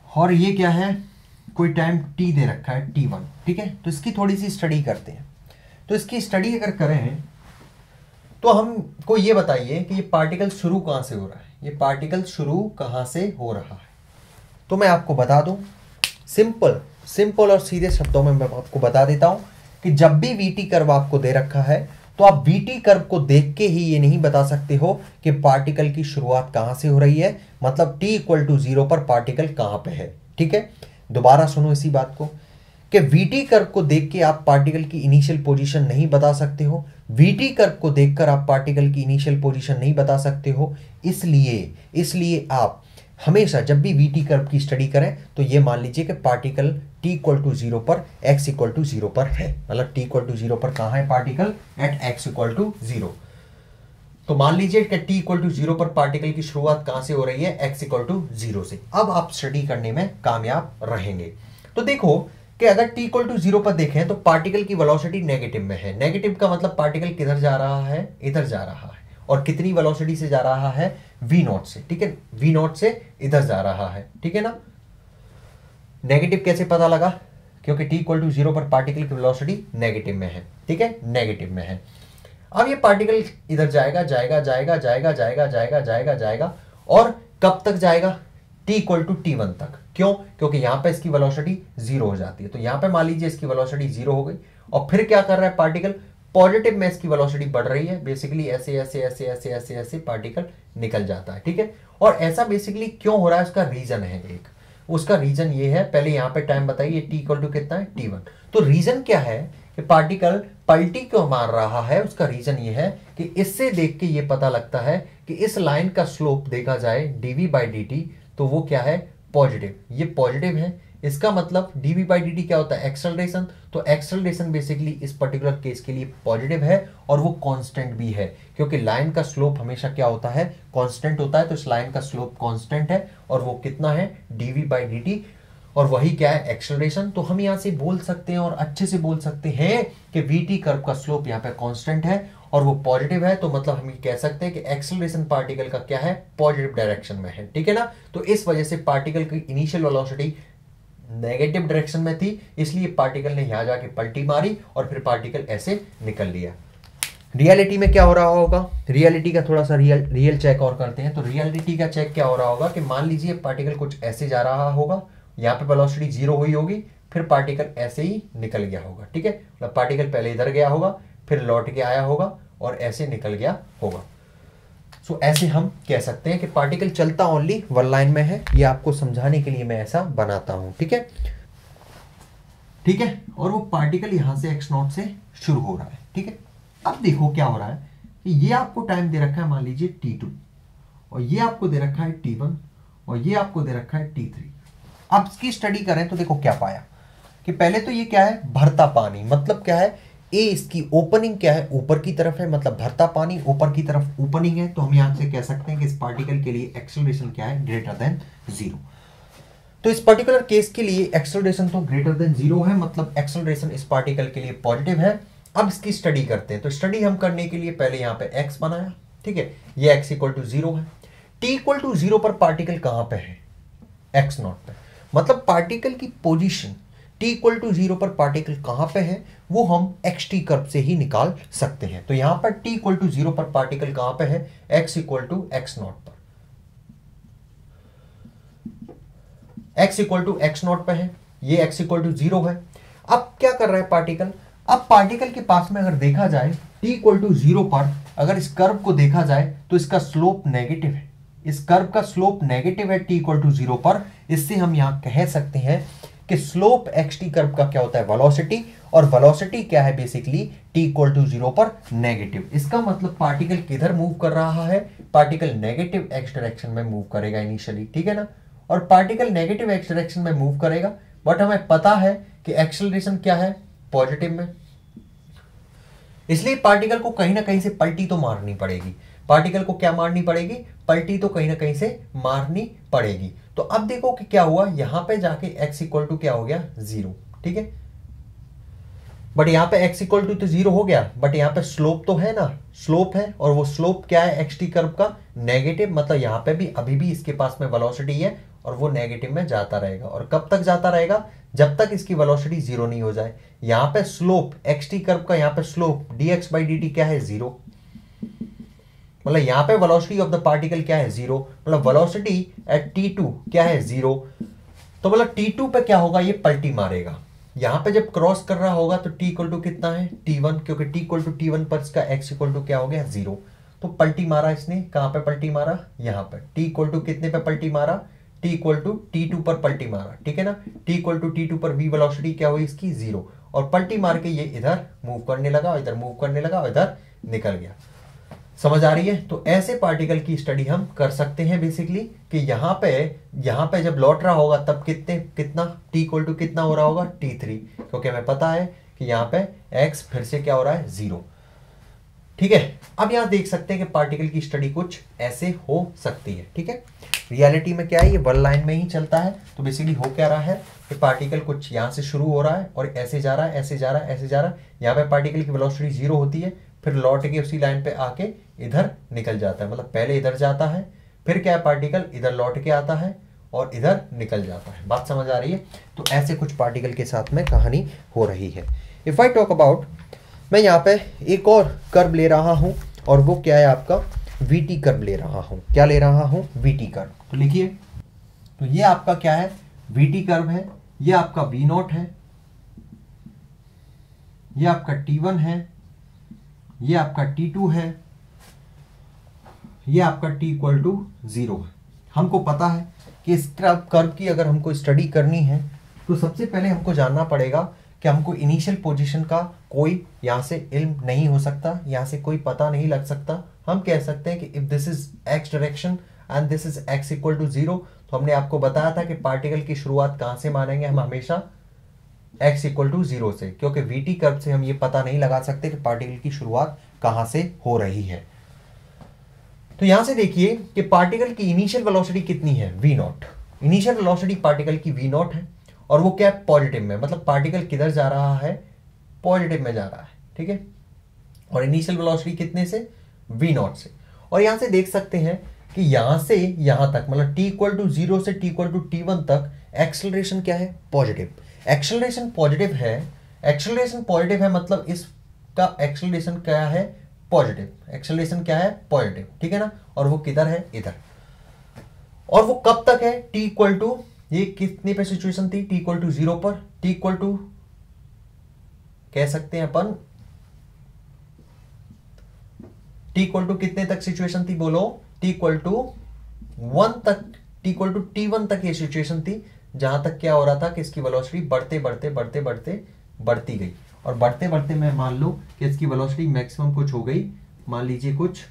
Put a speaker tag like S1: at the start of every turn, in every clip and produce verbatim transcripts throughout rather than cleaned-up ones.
S1: और ये क्या है, कोई टाइम टी दे रखा है टी वन, ठीक है। तो इसकी थोड़ी सी स्टडी करते हैं। तो इसकी स्टडी अगर करें तो हमको ये बताइए कि ये पार्टिकल शुरू कहाँ से हो रहा है, ये पार्टिकल शुरू कहाँ से हो रहा है। तो मैं आपको बता दूं, सिंपल सिंपल और सीधे शब्दों में मैं आपको बता देता हूं कि जब भी वीटी कर्व आपको दे रखा है तो आप वीटी कर्व को देख के ही ये नहीं बता सकते हो कि पार्टिकल की शुरुआत कहाँ से हो रही है, मतलब टी इक्वल टू जीरो पर पार्टिकल कहाँ पे है, ठीक है। दोबारा सुनो इसी बात को कि वीटी कर्व को देख के आप पार्टिकल की इनिशियल पोजीशन नहीं बता सकते हो, वीटी कर्व को देखकर आप पार्टिकल की इनिशियल पोजीशन नहीं बता सकते हो। इसलिए इसलिए आप हमेशा जब भी वीटी कर्व की स्टडी करें तो ये मान लीजिए कि particle T equal to zero पर एक्स इक्वल टू जीरो पर है, मतलब टी इक्वल टू जीरो पर कहाँ है particle, at X equal to zero. तो मान लीजिए कि टी इक्वल टू जीरो पर पार्टिकल की शुरुआत कहाँ से हो रही है, एक्स इक्वल टू जीरो से। अब आप स्टडी करने में कामयाब रहेंगे। तो देखो कि अगर t इक्वल टू जीरो पर देखें तो पार्टिकल की वेलोसिटी नेगेटिव में है। नेगेटिव का मतलब पार्टिकल किधर जा रहा है, इधर जा रहा है, और कितनी वेलोसिटी से जा रहा है, v नॉट से, ठीक है, v नॉट से इधर जा रहा है, ठीक है ना। नेगेटिव कैसे पता लगा, क्योंकि t इक्वल टू जीरो पर पार्टिकल की वेलोसिटी नेगेटिव में है, ठीक है, नेगेटिव में है। अब ये पार्टिकल इधर जाएगा जाएगा जाएगा जाएगा जाएगा जाएगा जाएगा जाएगा और कब तक जाएगा, t equal to t one तक। क्यों, क्योंकि यहां पे इसकी वेलोसिटी जीरो हो जाती है। तो यहां पे मान लीजिए इसकी वेलोसिटी जीरो हो गई और फिर क्या कर रहा है पार्टिकल, पॉजिटिव में इसकी वेलोसिटी बढ़ रही है, बेसिकली ऐसे ऐसे ऐसे ऐसे ऐसे ऐसे पार्टिकल निकल जाता है, ठीक है। और ऐसा बेसिकली क्यों हो रहा है, उसका रीजन है एक, उसका रीजन ये है, पहले यहां पे टाइम बताइए, t इक्वल टू कितना है, टी वन। तो रीजन क्या है कि पार्टिकल पलटी क्यों मार रहा है, उसका रीजन ये है कि इससे देख के ये पता लगता है कि इस लाइन का स्लोप देखा जाए dv बाई डी टी तो वो क्या है, पॉजिटिव, ये पॉजिटिव है। इसका मतलब dv बाई डी टी क्या होता है, एक्सेलरेशन। तो एक्सेलरेशन बेसिकली इस पर्टिकुलर केस के लिए पॉजिटिव है और वो कांस्टेंट भी है, क्योंकि लाइन का स्लोप हमेशा क्या होता है, कांस्टेंट होता है। तो इस लाइन का स्लोप कांस्टेंट है और वो कितना है, dv बाई डी टी, और वही क्या है, एक्सेलरेशन। तो हम यहां से बोल सकते हैं और अच्छे से बोल सकते हैं कि वीटी कर्व का स्लोप यहाँ पे कांस्टेंट है और वो पॉजिटिव है। तो मतलब हम ये कह सकते हैं कि एक्सेलरेशन पार्टिकल का क्या है, पॉजिटिव डायरेक्शन में है, ठीक है ना। तो इस वजह से पार्टिकल की इनिशियल वेलोसिटी नेगेटिव डायरेक्शन में थी, इसलिए पार्टिकल ने यहां जाके पलटी मारी और फिर पार्टिकल ऐसे निकल लिया। रियलिटी में क्या हो रहा होगा, रियलिटी का थोड़ा सा रियल रियल चेक और करते हैं। तो रियलिटी का चेक क्या हो रहा होगा कि मान लीजिए पार्टिकल कुछ ऐसे जा रहा होगा, यहाँ पे वेलोसिटी जीरो हुई होगी, फिर पार्टिकल ऐसे ही निकल गया होगा, ठीक है। मतलब पार्टिकल पहले इधर गया होगा, फिर लौट के आया होगा और ऐसे निकल गया होगा। सो so, ऐसे हम कह सकते हैं कि पार्टिकल चलता ओनली वन लाइन में है। ये आपको समझाने के लिए मैं ऐसा बनाता हूं, ठीक है, ठीक है। और वो पार्टिकल यहां से एक्स नॉट से शुरू हो रहा है, ठीक है। अब देखो क्या हो रहा है कि ये आपको टाइम दे रखा है मान लीजिए टी टू, और ये आपको दे रखा है टी वन, और ये आपको दे रखा है टी थ्री। अब इसकी स्टडी करें तो देखो क्या पाया कि पहले तो ये क्या है, भरता पानी, मतलब क्या है, ए इसकी ओपनिंग क्या है, ऊपर की तरफ है, मतलब भरता पानी ऊपर की तरफ ओपनिंग है। तो हम यहां से कह सकते हैं कि इस पार्टिकल के लिए एक्सेलरेशन क्या है, ग्रेटर देन जीरो। तो इस पर्टिकुलर केस के लिए एक्सेलरेशन तो ग्रेटर देन जीरो है, मतलब एक्सेलरेशन इस पार्टिकल के लिए पॉजिटिव है। अब इसकी स्टडी करते हैं। तो स्टडी हम करने के लिए पहले यहां पे एक्स बनाया, ठीक है, ये एक्स इक्वल टू जीरो है। टी इक्वल टू जीरो पर पार्टिकल कहां पे है, एक्स नॉट पे, मतलब पार्टिकल की position t equal to zero पर पार्टिकल कहां पे है वो हम एक्स टी कर्व से ही निकाल सकते हैं। तो यहां पर t इक्वल टू जीरो पर पार्टिकल कहां पे है, x equal to x naught पर, x equal to x naught पे है, ये x इक्वल टू जीरो है। अब क्या कर रहा है पार्टिकल, अब पार्टिकल के पास में अगर देखा जाए t इक्वल टू जीरो पर अगर इस कर्व को देखा जाए तो इसका स्लोप नेगेटिव है, इस कर्व का स्लोप नेगेटिव है t इक्वल टू जीरो पर। इससे हम यहां कह सकते हैं कि स्लोप एक्स टी कर्व का क्या होता है, वेलोसिटी, और वेलोसिटी क्या है basically t equal to zero पर नेगेटिव। इसका मतलब पार्टिकल किधर मूव कर रहा है, पार्टिकल नेगेटिव एक्स डायरेक्शन में मूव करेगा इनिशियली, ठीक है ना। और पार्टिकल नेगेटिव एक्स डायरेक्शन में मूव करेगा, बट हमें पता है कि एक्सेलरेशन क्या है, पॉजिटिव में, इसलिए पार्टिकल को कहीं ना कहीं से पलटी तो मारनी पड़ेगी। पार्टिकल को क्या मारनी पड़ेगी, पलटी तो कहीं ना कहीं से मारनी पड़ेगी। तो अब देखो कि क्या हुआ, यहां पे जाके x इक्वल टू क्या हो गया, जीरो, ठीक है। बट यहां पे x इक्वल टू तो जीरो हो गया, बट यहां पे स्लोप तो है ना, स्लोप है, और वो स्लोप क्या है एक्स टी कर्व का, नेगेटिव, मतलब यहां पे भी अभी भी इसके पास में वेलोसिटी है और वो नेगेटिव में जाता रहेगा। और कब तक जाता रहेगा? जब तक इसकी वेलोसिटी जीरो नहीं हो जाए। यहां पे स्लोप एक्स टी कर्व का, यहां पे slope d x by d t क्या है? जीरो। मतलब यहां पे वेलोसिटी ऑफ द पार्टिकल क्या है? जीरो। मतलब वेलोसिटी एट टी टू क्या है? जीरो। तो मतलब टी टू पे क्या होगा? ये पलटी मारेगा। यहां पे जब क्रॉस कर रहा होगा तो टी इक्वल टू कितना है? टी वन, क्योंकि t equal to t one पर इसका एक्स इक्वल टू क्या हो गया? जीरो। तो पलटी मारा इसने, कहां पे पलटी मारा? यहां पर। टी इक्वल टू कितने पे पलटी मारा? T equal to t two पर पलटी मारा, ठीक है ना। T equal to t two पर वी वेलोसिटी क्या हुई इसकी? जीरो। और पलटी मार के ये इधर मूव करने लगा, इधर मूव करने लगा, इधर निकल गया। समझ आ रही है? तो ऐसे पार्टिकल की स्टडी हम कर सकते हैं बेसिकली, कि यहां पे यहां पे जब लौट रहा होगा तब कितने कितना टी इक्वल टू कितना हो रहा होगा? टी थ्री, क्योंकि हमें पता है कि यहां पे एक्स फिर से क्या हो रहा है? जीरो। ठीक है, अब यहां देख सकते हैं कि पार्टिकल की स्टडी कुछ ऐसे हो सकती है। ठीक है, रियलिटी में क्या है? ये वन लाइन में ही चलता है। तो बेसिकली हो क्या रहा है कि पार्टिकल कुछ यहां से शुरू हो रहा है और ऐसे जा रहा है, ऐसे जा रहा है, ऐसे जा रहा है। यहां पे पार्टिकल की वेलोसिटी जीरो होती है, फिर लौट के उसी लाइन पे आके इधर निकल जाता है। मतलब पहले इधर जाता है, फिर क्या है, पार्टिकल इधर लौट के आता है और इधर निकल जाता है। बात समझ आ रही है? तो ऐसे कुछ पार्टिकल के साथ में कहानी हो रही है। इफ आई टॉक अबाउट, मैं यहाँ पे एक और कर्व ले रहा हूं और वो क्या है आपका? वीटी कर्व ले रहा हूं। क्या ले रहा हूं? V t curve. तो लिखिए, तो ये आपका क्या है? वीटी कर्व है। ये आपका वी नॉट है, ये आपका टी वन है, ये आपका टी टू है, ये आपका टी इक्वल टू जीरो है। हमको पता है कि इस कर्व की अगर हमको स्टडी करनी है तो सबसे पहले हमको जानना पड़ेगा कि हमको इनिशियल पोजीशन का कोई यहां से इल्म नहीं हो सकता, यहां से कोई पता नहीं लग सकता। हम कह सकते हैं कि if this is x direction and this is x equal to zero, तो हमने आपको बताया था कि पार्टिकल की शुरुआत कहां से मानेंगे? हम हमेशा x इक्वल टू जीरो से, क्योंकि वीटी कर्व से हम ये पता नहीं लगा सकते कि पार्टिकल की शुरुआत कहां से हो रही है। तो यहां से देखिए कि पार्टिकल की इनिशियल वेलोसिटी कितनी है? V naught. Initial velocity particle की वी नॉट है और वो क्या? पॉजिटिव में। मतलब पार्टिकल किधर जा रहा है? पॉजिटिव में जा रहा है। ठीक है, और इनिशियल वेलोसिटी कितने से? वी नॉट से। और यहां से देख सकते हैं कि यहां से यहां तक, मतलब टी इक्वल टू जीरो से t equal to t one तक एक्सेलरेशन क्या है? पॉजिटिव। एक्सेलरेशन पॉजिटिव है, एक्सेलरेशन पॉजिटिव है, मतलब इसका एक्सेलरेशन क्या है? पॉजिटिव। एक्सेलरेशन क्या है? पॉजिटिव। ठीक है ना, और वो किधर है? इधर। और वो कब तक है? टी इक्वल टू, ये कितने पे सिचुएशन थी? टी इक्वल टू जीरो पर। टी इक्वल टू कह सकते हैं अपन, टी इक्वल टू कितने तक सिचुएशन थी? बोलो। टी इक्वल टू वन तक, t equal to t one तक ये सिचुएशन थी, जहां तक क्या हो रहा था कि इसकी वेलोसिटी बढ़ते बढ़ते बढ़ते बढ़ते बढ़ती गई। और बढ़ते बढ़ते मैं मान लो कि इसकी वेलोसिटी मैक्सिमम कुछ हो गई, मान लीजिए कुछ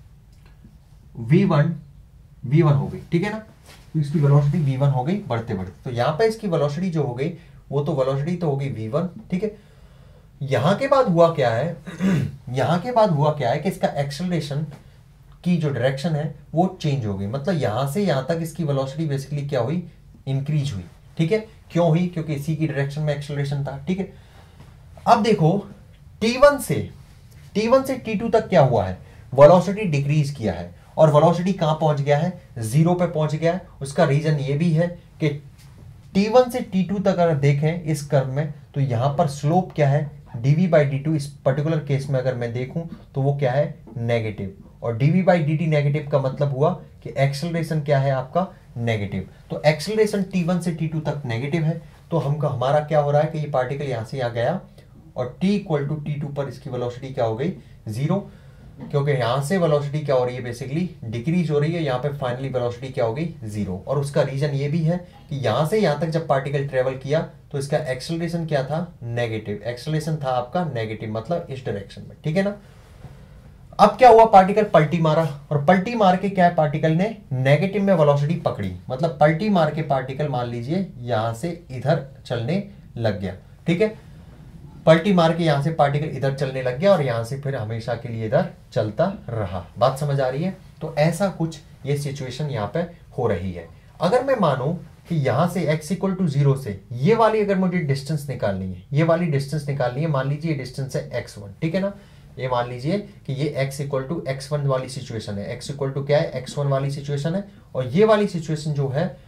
S1: वी वन वी वन हो गई। ठीक है ना, तो इसकी वेलोसिटी वी वन हो गई बढ़ते बढ़ते। तो यहां पे इसकी वेलोसिटी जो हो गई वो तो वेलोसिटी तो हो गई वी वन। ठीक है, यहां के बाद हुआ क्या है? यहां के बाद हुआ क्या है कि इसका एक्सेलरेशन की जो डायरेक्शन है वो चेंज हो गई। मतलब यहां से यहां तक इसकी वेलोसिटी बेसिकली क्या हुई? इंक्रीज हुई। ठीक है, क्यों हुई? क्योंकि इसी की डायरेक्शन में एक्सेलरेशन था। ठीक है, अब देखो टी वन से टी वन से टी टू तक क्या हुआ है? वेलोसिटी डिक्रीज किया है और वेलोसिटी कहां पहुंच गया है? जीरो पे पहुंच गया है। उसका रीजन ये भी है कि टी वन से टी टू तक अगर देखें इस कर्व में, तो यहां पर स्लोप क्या है? D v by d t. इस पर्टिकुलर केस में अगर मैं देखूं तो वो क्या है? नेगेटिव। और d v by d t negative का मतलब हुआ कि एक्सेलरेशन क्या है आपका? नेगेटिव। तो एक्सेलरेशन टी वन से टी टू तक नेगेटिव है। तो हमका हमारा क्या हो रहा है कि ये पार्टिकल यहां से यहां गया और t equal to t two पर इसकी वेलोसिटी क्या हो गई? जीरो। क्योंकि यहां से वेलोसिटी क्या हो रही है? बेसिकली डिक्रीज हो रही है। यहां पे फाइनली वेलोसिटी क्या हो गई? जीरो। और उसका रीजन ये भी है कि यहां से यहां तक जब पार्टिकल ट्रेवल किया तो इसका एक्सेलरेशन क्या था? नेगेटिव। एक्सेलरेशन था आपका नेगेटिव, मतलब इस डायरेक्शन में। ठीक है ना, अब क्या हुआ? पार्टिकल पलटी मारा और पलटी मार के क्या है? पार्टिकल ने नेगेटिव में वेलोसिटी पकड़ी। मतलब पलटी मार के पार्टिकल मान लीजिए यहां से इधर चलने लग गया। ठीक है, पलटी मार के यहां से पार्टिकल इधर चलने लग गया और यहां से फिर हमेशा के लिए इधर चलता रहा। बात समझ आ रही है? तो ऐसा कुछ ये सिचुएशन यहां पे हो रही है। अगर मैं मानूं कि यहां से x इक्वल टू जीरो से ये वाली अगर मुझे डिस्टेंस निकालनी है, ये वाली डिस्टेंस निकालनी है, मान लीजिए डिस्टेंस है एक्स वन। ठीक है ना, ये मान लीजिए कि ये x equal to x one वाली सिचुएशन है। x इक्वल टू क्या है? एक्स वन वाली सिचुएशन है। और ये वाली सिचुएशन जो है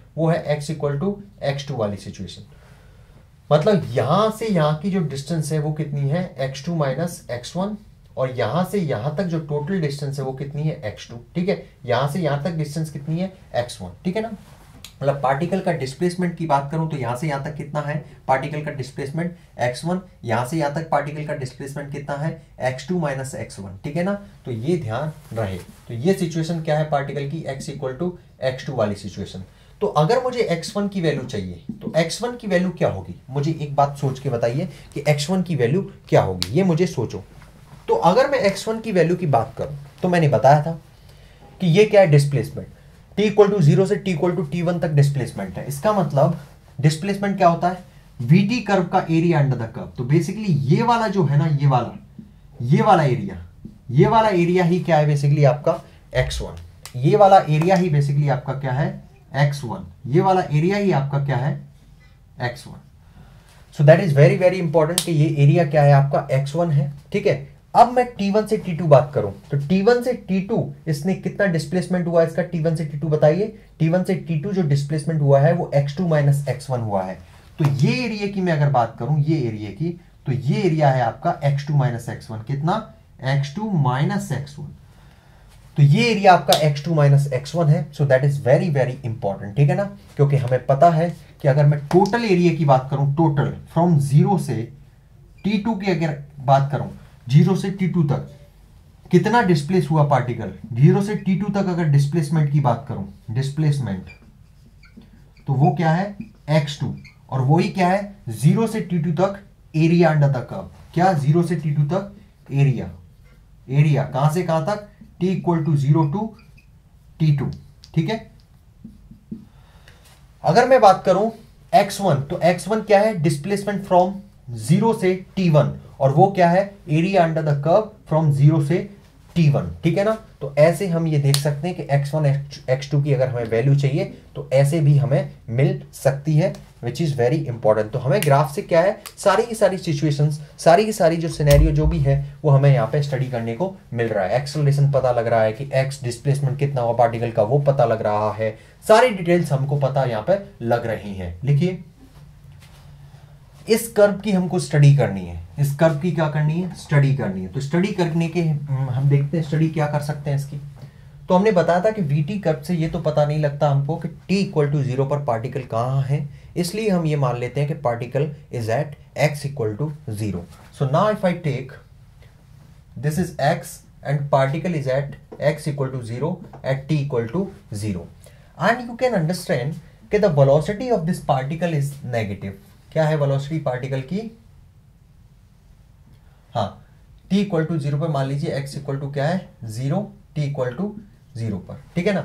S1: वो है x equal to x two वाली सिचुएशन। मतलब यहां से यहां की जो डिस्टेंस है वो कितनी है x two minus x one, और यहां से यहां तक जो टोटल डिस्टेंस है वो कितनी है एक्स टू। ठीक है, यहां से यहां तक डिस्टेंस कितनी है एक्स वन। ठीक है ना, मतलब पार्टिकल का डिस्प्लेसमेंट की बात करूं तो यहां से यहां तक कितना है पार्टिकल का डिस्प्लेसमेंट एक्स वन, यहां से यहां तक पार्टिकल का डिस्प्लेसमेंट कितना है x two minus x one. ठीक है ना, तो ये ध्यान रहे। तो ये सिचुएशन क्या है पार्टिकल की, x equal to x two वाली सिचुएशन। तो अगर मुझे एक्स वन की वैल्यू चाहिए तो एक्स वन की वैल्यू क्या होगी, मुझे एक बात सोच के बताइए कि एक्स वन की वैल्यू क्या होगी, ये मुझे सोचो। तो अगर मैं एक्स वन की वैल्यू की बात करूं तो मैंने बताया था कि ये क्या है displacement, t equal to zero से t equal to t one तक डिस्प्लेसमेंट है। इसका मतलब डिस्प्लेसमेंट क्या होता है, vt कर्व का एरिया अंडर द कर्व। तो बेसिकली ये वाला जो है ना, ये वाला ये वाला एरिया ये वाला एरिया ही क्या है बेसिकली आपका एक्स वन, ये वाला एरिया ही बेसिकली आपका क्या है एक्स वन, ये वाला एरिया ही आपका क्या है x one. So that is very very important कि ये एरिया क्या है आपका एक्स वन है। ठीक है, अब मैं टी वन से टी टू बात करूं तो टी वन से टी टू इसने कितना डिस्प्लेसमेंट हुआ इसका, टी वन से टी टू बताइए। टी वन से टी टू जो डिस्प्लेसमेंट हुआ है वो x two minus x one हुआ है। तो ये एरिया की मैं अगर बात करूं, ये एरिया की, तो ये एरिया है आपका x two minus x one, कितना x two minus x one. तो ये एरिया आपका x two minus x one है। So that is very very important. ठीक है ना, क्योंकि हमें पता है कि अगर मैं टोटल एरिया की बात करूं, टोटल फ्रॉम जीरो से टी टू की अगर बात करूं, जीरो से टी टू तक कितना डिस्प्लेस हुआ पार्टिकल, जीरो से टी टू तक अगर डिस्प्लेसमेंट की बात करूं, डिस्प्लेसमेंट तो वो क्या है एक्स टू, और वही क्या है जीरो से टी टू तक एरिया अंडर द कर्व। क्या, जीरो से टी टू तक एरिया, एरिया कहां से कहां तक, t equal to zero to t two. ठीक है, अगर मैं बात करूं एक्स वन तो एक्स वन क्या है डिस्प्लेसमेंट फ्रॉम जीरो से टी वन, और वो क्या है area under the curve from zero से टी वन। ठीक है ना, तो ऐसे हम ये देख सकते हैं कि एक्स वन एक्स टू की अगर हमें वैल्यू चाहिए तो ऐसे भी हमें मिल सकती है, विच इज वेरी इंपॉर्टेंट। तो हमें ग्राफ से क्या है सारी की सारी सिचुएशंस, सारी की सारी जो सिनेरियो जो भी है वो हमें यहाँ पे स्टडी करने को मिल रहा है। एक्सेलरेशन पता लग रहा है कि एक्स डिस्प्लेसमेंट कितना हुआ पार्टिकल का वो पता लग रहा है, सारी डिटेल्स हमको पता यहाँ पे लग रही है। लिखिए, इस कर्व की हमको स्टडी करनी है, इस कर्व की क्या करनी है स्टडी करनी है। तो स्टडी करने के हम देखते हैं स्टडी क्या कर सकते हैं इसकी। तो हमने बताया था कि वीटी कर्व से ये तो पता नहीं लगता हमको कि t इक्वल टू जीरो पर पार्टिकल कहाँ है, इसलिए हम ये मान लेते हैं कि particle is at x equal to zero. So now if I take this is x and particle is at x equal to zero at t equal to zero, and you can understand कि the velocity of this particle is negative. क्या है velocity particle की, हाँ t equal to zero पर मान लीजिए x equal to क्या है zero, t equal to zero पर। ठीक है ना,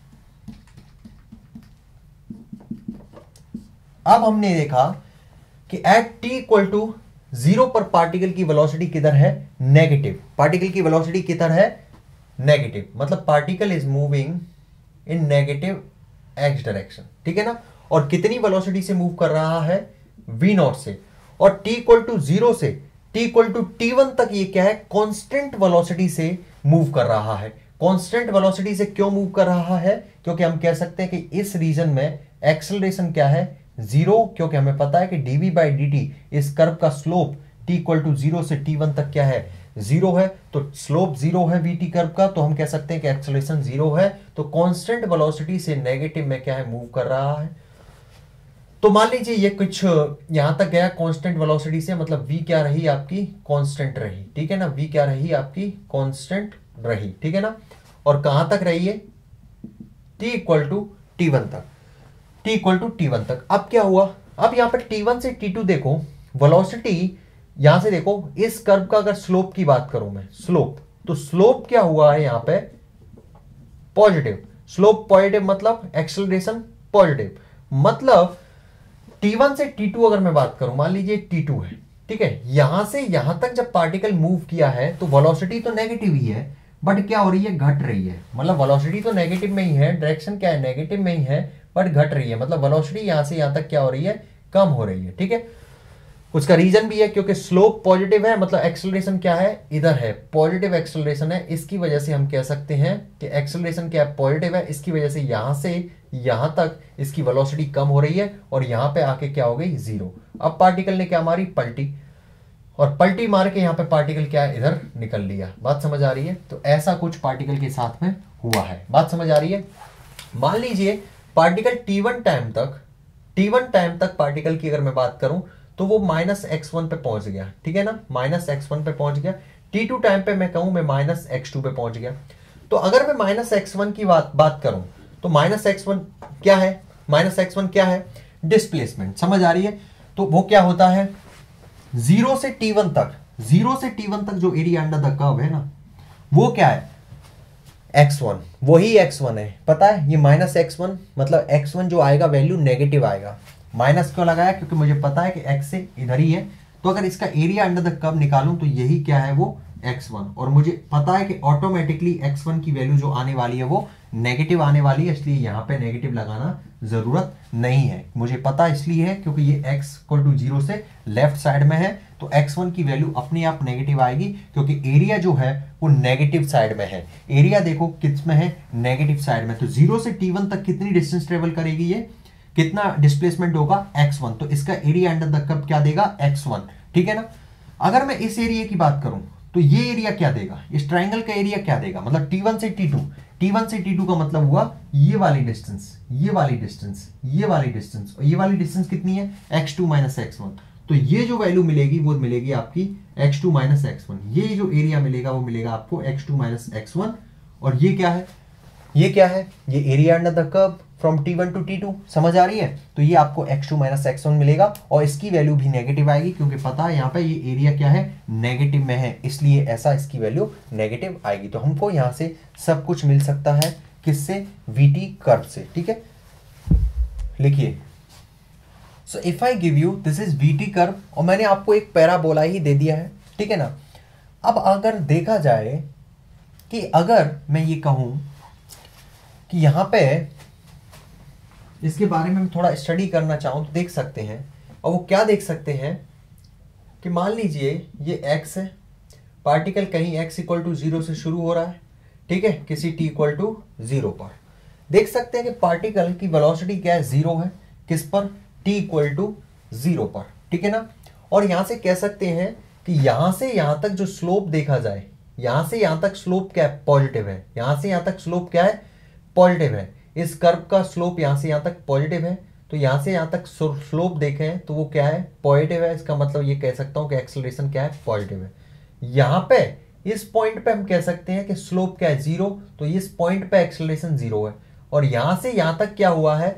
S1: अब हमने देखा कि at t equal to zero पर पार्टिकल की वेलोसिटी किधर है नेगेटिव, पार्टिकल की वेलोसिटी किधर है नेगेटिव, मतलब particle is moving in negative x direction. ठीक है ना, और कितनी वेलोसिटी से मूव कर रहा है v नॉट से, और t इक्वल टू जीरो से t equal to t one तक ये क्या है कांस्टेंट वेलोसिटी से मूव कर रहा है। कांस्टेंट वेलोसिटी से क्यों मूव कर रहा है, क्योंकि हम कह सकते हैं कि इस रीजन में एक्सेलरेशन क्या है जीरो, क्योंकि हमें पता है कि dv बाई dt इस कर्व का slope t equal to zero से टी वन तक क्या है जीरो है, तो स्लोप जीरो है vt कर्व का, तो हम कह सकते हैं कि एक्सेलरेशन जीरो है। तो कांस्टेंट वेलोसिटी से नेगेटिव में क्या है मूव कर रहा है। तो मान लीजिए ये कुछ यहां तक गया कांस्टेंट वेलोसिटी से, मतलब v क्या रही आपकी कांस्टेंट रही। ठीक है ना, v क्या रही आपकी कांस्टेंट रही। ठीक है ना, और कहां तक रही है t equal to t one तक, t equal to t one तक। अब क्या हुआ, अब यहां पर टी वन से टी टू देखो वेलोसिटी, यहां से देखो इस कर्व का अगर स्लोप की बात करूं मैं, स्लोप, तो स्लोप क्या हुआ है यहां पे पॉजिटिव, स्लोप पॉजिटिव मतलब एक्सेलरेशन पॉजिटिव, मतलब टी वन से टी टू अगर मैं बात करूं, मान लीजिए टी टू है। ठीक है, यहां से यहां तक जब पार्टिकल मूव किया है तो वेलोसिटी तो नेगेटिव ही है, बट क्या हो रही है घट रही है, मतलब वेलोसिटी तो नेगेटिव में ही है, डायरेक्शन क्या है नेगेटिव में ही है, बट घट रही है, मतलब वेलोसिटी यहां से यहां तक क्या हो रही है कम हो रही है। ठीक है, उसका रीजन भी है क्योंकि स्लोप पॉजिटिव है, मतलब एक्सेलरेशन क्या है, इधर है, पॉजिटिव एक्सेलरेशन है। इसकी वजह से हम कह सकते हैं कि एक्सेलरेशन क्या है, पॉजिटिव है। इसकी वजह से यहां से यहां तक इसकी वेलोसिटी कम हो रही है और यहां पे आके क्या हो गई, जीरो। अब पार्टिकल ने क्या मारी, पलटी, और पलटी मार के यहाँ पे पार्टिकल क्या है, इधर निकल लिया। बात समझ आ रही है? तो ऐसा कुछ पार्टिकल के साथ में हुआ है। बात समझ आ रही है? मान लीजिए पार्टिकल टी वन टाइम तक टी वन टाइम तक पार्टिकल की अगर मैं बात करूं तो वो माइनस एक्स वन पे पहुंच गया, ठीक है ना, माइनस एक्स वन पे पहुंच गया। टी टू टाइम पे मैं कहूं मैं माइनस एक्स टू पे पहुंच गया। तो अगर मैं माइनस एक्स वन की बात बात करूं तो माइनस एक्स वन क्या है, माइनस एक्स वन क्या है, डिस्प्लेसमेंट। समझ आ रही है? तो वो क्या होता है, जीरो से टी वन तक, जीरो से टी वन तक जो एरिया अंडर द कर्व है ना, वो क्या है, एक्स वन, वही एक्स वन है। पता है ये माइनस एक्स वन मतलब एक्स वन जो आएगा वैल्यू नेगेटिव आएगा। माइनस क्यों लगाया, क्योंकि मुझे पता है कि x से इधर ही है। तो अगर इसका एरिया अंडर द कर्व निकालूं तो यही क्या है, वो एक्स वन, और मुझे पता है कि ऑटोमेटिकली एक्स वन की वैल्यू जो आने वाली है वो नेगेटिव आने वाली है, इसलिए यहां पे नेगेटिव लगाना जरूरत नहीं है। मुझे पता इसलिए है क्योंकि ये x इक्वल टू जीरो से लेफ्ट साइड में है, तो एक्स वन की वैल्यू अपने आप नेगेटिव आएगी क्योंकि एरिया जो है वो नेगेटिव साइड में है। एरिया देखो किस में है, नेगेटिव साइड में। तो जीरो से टी वन तक कितनी डिस्टेंस ट्रेवल करेगी, ये कितना डिस्प्लेसमेंट होगा, एक्स वन। तो इसका एरिया अंडर द कर्व क्या देगा, एक्स वन, ठीक है ना। अगर मैं इस एरिया की बात करूं तो ये एरिया क्या देगा, इस ट्राइंगल का एरिया क्या देगा, मतलब टी वन से टी टू, टी वन से टी टू का मतलब हुआ ये वाली डिस्टेंस, ये वाली डिस्टेंस, ये वाली डिस्टेंस, और ये वाली डिस्टेंस कितनी है, x two minus x one. तो ये जो वैल्यू मिलेगी वो मिलेगी आपकी x two minus x one. ये जो एरिया मिलेगा वो मिलेगा आपको x two minus x one. और ये क्या है, ये क्या है, ये area under the curve from t one to t two. समझ आ रही है? तो ये आपको x two minus x one मिलेगा और इसकी वैल्यू भी नेगेटिव आएगी क्योंकि पता है यहाँ पे ये एरिया क्या है, नेगेटिव में है, इसलिए ऐसा इसकी वैल्यू नेगेटिव आएगी। तो हमको यहाँ से सब कुछ मिल सकता है, किससे, वीटी कर्व से, ठीक है। लिखिए, so if I give you this is v t curve, और मैंने आपको एक पैराबोला ही दे दिया है, ठीक है ना। अब अगर देखा जाए कि अगर मैं ये कहूं कि यहां पे इसके बारे में थोड़ा स्टडी करना चाहूं तो देख सकते हैं, और वो क्या देख सकते हैं कि मान लीजिए ये x है, पार्टिकल कहीं x इक्वल टू जीरो से शुरू हो रहा है, ठीक है, किसी t इक्वल टू जीरो पर। देख सकते हैं कि पार्टिकल की वेलोसिटी क्या है, जीरो है, किस पर, t इक्वल टू जीरो पर, ठीक है ना। और यहां से कह सकते हैं कि यहां से यहां तक जो स्लोप देखा जाए, यहां से यहां तक स्लोप क्या है, पॉजिटिव है। यहां से यहां तक स्लोप क्या है, पॉजिटिव है। इस कर्व का स्लोप यहां से यहां तक पॉजिटिव है, तो यहां से यहां तक स्लोप देखें तो वो क्या है, पॉजिटिव है। इसका मतलब ये कह सकता हूं कि एक्सेलरेशन क्या है, पॉजिटिव है। यहां पे इस पॉइंट पे हम कह सकते हैं कि स्लोप क्या है, जीरो, तो इस पॉइंट पे एक्सेलरेशन जीरो है। और यहां से यहां तक क्या हुआ है,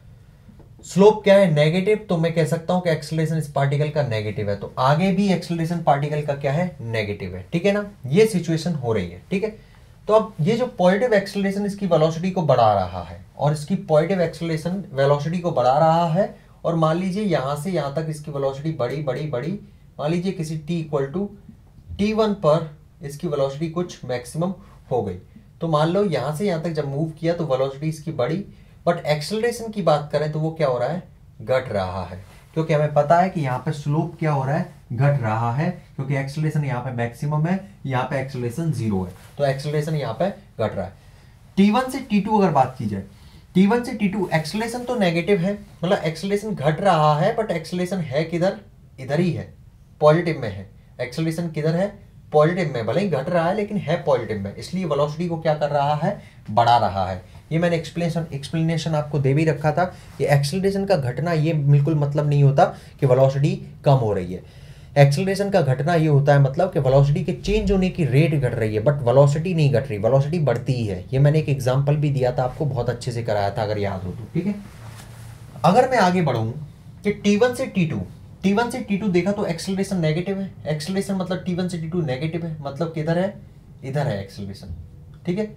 S1: स्लोप क्या है, नेगेटिव, तो मैं कह सकता हूं कि एक्सेलरेशन इस पार्टिकल का नेगेटिव है। तो आगे भी एक्सेलरेशन पार्टिकल का क्या है, नेगेटिव है, ठीक है ना। ये सिचुएशन हो रही है, ठीक है। तो अब ये जो पॉजिटिव एक्सेलरेशन इसकी वेलोसिटी को बढ़ा रहा है, और इसकी पॉजिटिव एक्सेलरेशन वेलोसिटी को बढ़ा रहा है, और मान लीजिए यहां से यहां तक इसकी वेलोसिटी बड़ी बड़ी बड़ी, मान लीजिए किसी t equal to t one पर इसकी वेलोसिटी कुछ मैक्सिमम हो गई। तो मान लो यहां से यहां तक जब मूव किया तो वेलोसिटी इसकी बढ़ी, बट एक्सेलरेशन की बात करें तो वो क्या हो रहा है, घट रहा है, क्योंकि हमें पता है कि यहाँ पे स्लोप क्या हो रहा है, घट रहा है, क्योंकि एक्सेलरेशन यहाँ पे मैक्सिमम है, यहाँ पे एक्सेलरेशन जीरो है, तो एक्सेलरेशन यहाँ पे घट रहा है। टी वन से टी टू अगर बात की जाए, टी वन से टी टू एक्सेलरेशन तो नेगेटिव है, मतलब एक्सेलरेशन घट रहा है, बट एक्सेलरेशन है किधर, इधर ही है, पॉजिटिव में है। एक्सेलरेशन किधर है, पॉजिटिव में, भले ही घट रहा है लेकिन है पॉजिटिव में, इसलिए वेलोसिटी को क्या कर रहा है, बढ़ा रहा है। ये मैंने एक्सप्लेनेशन एक्सप्लेनेशन आपको दे भी रखा था कि एक्सेलरेशन का घटना ये बिल्कुल मतलब नहीं होता कि वेलोसिटी कम हो रही है। एक्सेलरेशन का घटना ये होता है मतलब कि वेलोसिटी के चेंज होने की रेट घट रही है, बट वेलोसिटी नहीं घट रही, वेलोसिटी बढ़ती ही है। ये मैंने एक एग्जांपल भी दिया था आपको, बहुत अच्छे से कराया था अगर याद हो तो, ठीक है। अगर मैं आगे बढ़ूं कि टी वन से टी टू, टी वन से टी टू देखा तो एक्सेलरेशन नेगेटिव है। एक्सेलरेशन मतलब टी वन से टी टू नेगेटिव है, मतलब किधर है, इधर है एक्सेलरेशन, ठीक है।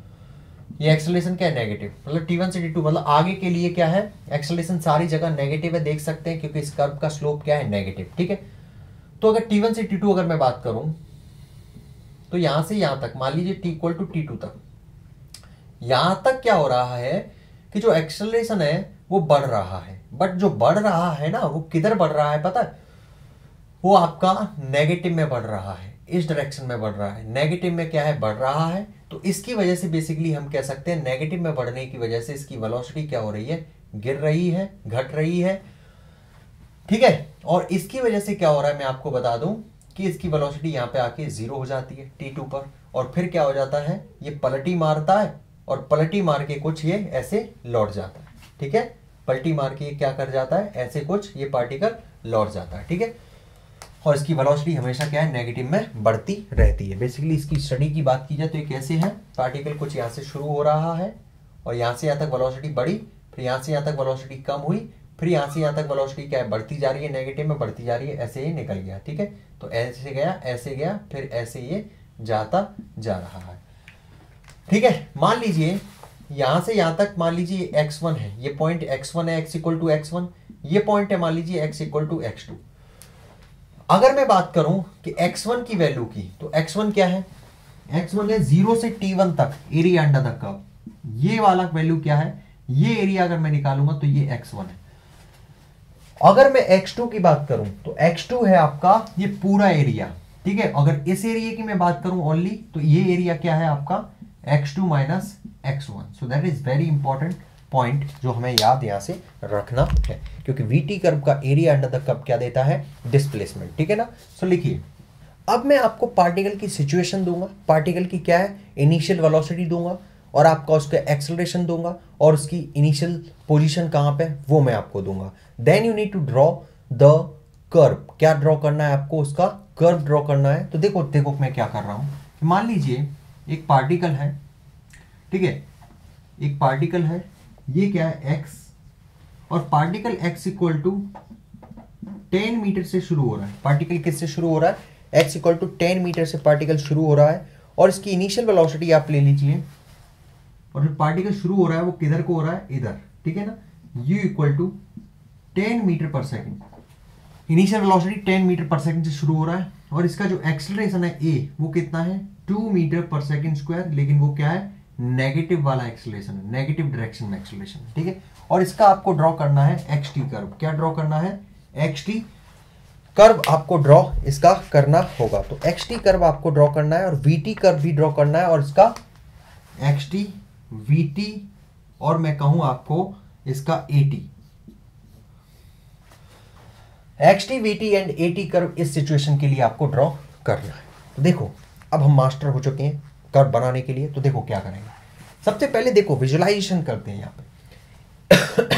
S1: ये एक्सेलरेशन क्या है, नेगेटिव, मतलब टी वन से टी टू मतलब आगे के लिए क्या है, एक्सेलरेशन सारी जगह नेगेटिव है, देख सकते हैं, क्योंकि इस कर्व का स्लोप क्या है, नेगेटिव, ठीक है। तो अगर टी वन से टी टू अगर मैं बात करूं तो यहां से यहां तक, मान लीजिए t equal to t two तक, यहां तक क्या हो रहा है कि जो एक्सेलरेशन है वो बढ़ रहा है, बट जो बढ़ रहा है ना वो किधर बढ़ रहा है पता है, वो आपका नेगेटिव में बढ़ रहा है, इस डायरेक्शन में बढ़ रहा है। नेगेटिव में क्या है, बढ़ रहा है, तो इसकी वजह से बेसिकली हम कह सकते हैं नेगेटिव में बढ़ने की वजह से इसकी वेलोसिटी क्या हो रही है, गिर रही है, घट रही है, ठीक है। और इसकी वजह से क्या हो रहा है मैं आपको बता दूं कि इसकी वेलोसिटी यहाँ पे आके जीरो हो जाती है टी टू पर, और फिर क्या हो जाता है, ये पलटी मारता है और पलटी मार के कुछ ये ऐसे लौट जाता है, ठीक है। पलटी मार के ये क्या कर जाता है, ऐसे कुछ ये पार्टिकल लौट जाता है, ठीक है। और इसकी वेलोसिटी हमेशा क्या है, नेगेटिव में बढ़ती रहती है। बेसिकली इसकी स्टडी की बात की जाए तो ये कैसे है, पार्टिकल कुछ यहाँ से शुरू हो रहा है और यहाँ से यहाँ तक वेलोसिटी बढ़ी, फिर यहाँ से यहाँ तक वेलोसिटी कम हुई, फिर यहाँ से यहाँ तक वेलोसिटी क्या है, बढ़ती जा रही है, नेगेटिव में बढ़ती जा रही है, ऐसे ही निकल गया, ठीक है। तो ऐसे गया, ऐसे गया, फिर ऐसे ये जाता जा रहा है, ठीक है। मान लीजिए यहां से यहां तक मान लीजिए एक्स वन है, ये पॉइंट एक्स वन है, x equal to x one, ये पॉइंट है मान लीजिए x equal to x two. अगर मैं बात करूं कि एक्स वन की वैल्यू की, तो एक्स वन क्या है, एक्स वन है जीरो से टी वन तक एरिया अंडर द कर्व। ये वाला वैल्यू क्या है, ये एरिया अगर मैं निकालूंगा तो ये एक्स वन है। अगर मैं एक्स टू की बात करूं तो एक्स टू है आपका ये पूरा एरिया, ठीक है। अगर इस एरिया की मैं बात करूं ओनली, तो ये एरिया क्या है आपका x two minus x one. So that is very important point जो हमें याद यहां से रखना है, क्योंकि वीटी कर्व का एरिया अंडर द कर्व क्या देता है, डिस्प्लेसमेंट, ठीक है ना। सो so, लिखिए, अब मैं आपको पार्टिकल की सिचुएशन दूंगा, पार्टिकल की क्या है इनिशियल वेलोसिटी दूंगा, और आपका उसका एक्सेलरेशन दूंगा, और उसकी इनिशियल पोजीशन कहां पे वो मैं आपको दूंगा। Then you need to draw the curve, क्या ड्रॉ करना है आपको, उसका कर्व ड्रॉ करना है। तो देखो देखो मैं क्या कर रहा हूं, मान लीजिए एक पार्टिकल है, ठीक है, एक पार्टिकल है, ये क्या है x, और particle x equal to ten metre से शुरू हो रहा है। पार्टिकल किससे शुरू हो रहा है, x equal to ten metre से पार्टिकल शुरू हो रहा है, और इसकी इनिशियल वेलोसिटी आप ले लीजिए, और जो पार्टिकल शुरू हो रहा है वो किधर को हो रहा है, इधर, ठीक है ना। u equal to ten metre per second, initial velocity ten metre per second से शुरू हो रहा है, और इसका जो एक्सेलरेशन है a वो कितना है, two metre per second square, लेकिन वो क्या है, नेगेटिव वाला एक्सेलरेशन है, नेगेटिव डायरेक्शन में एक्सेलरेशन, ठीक है। और इसका आपको ड्रॉ करना है एक्स टी कर्व, क्या ड्रॉ करना है, एक्स टी कर्व आपको ड्रॉ इसका करना होगा। तो एक्स टी कर्व आपको ड्रॉ करना है, और वी टी कर्व भी ड्रॉ करना है, और इसका एक्स टी वी टी और मैं कहूं आपको इसका a t, x t v t and a t curve इस सिचुएशन के लिए आपको ड्रॉ करना है। तो देखो अब हम मास्टर हो चुके हैं कर्व बनाने के लिए, तो देखो क्या करेंगे, सबसे पहले देखो विजुअलाइजेशन करते हैं। यहाँ पे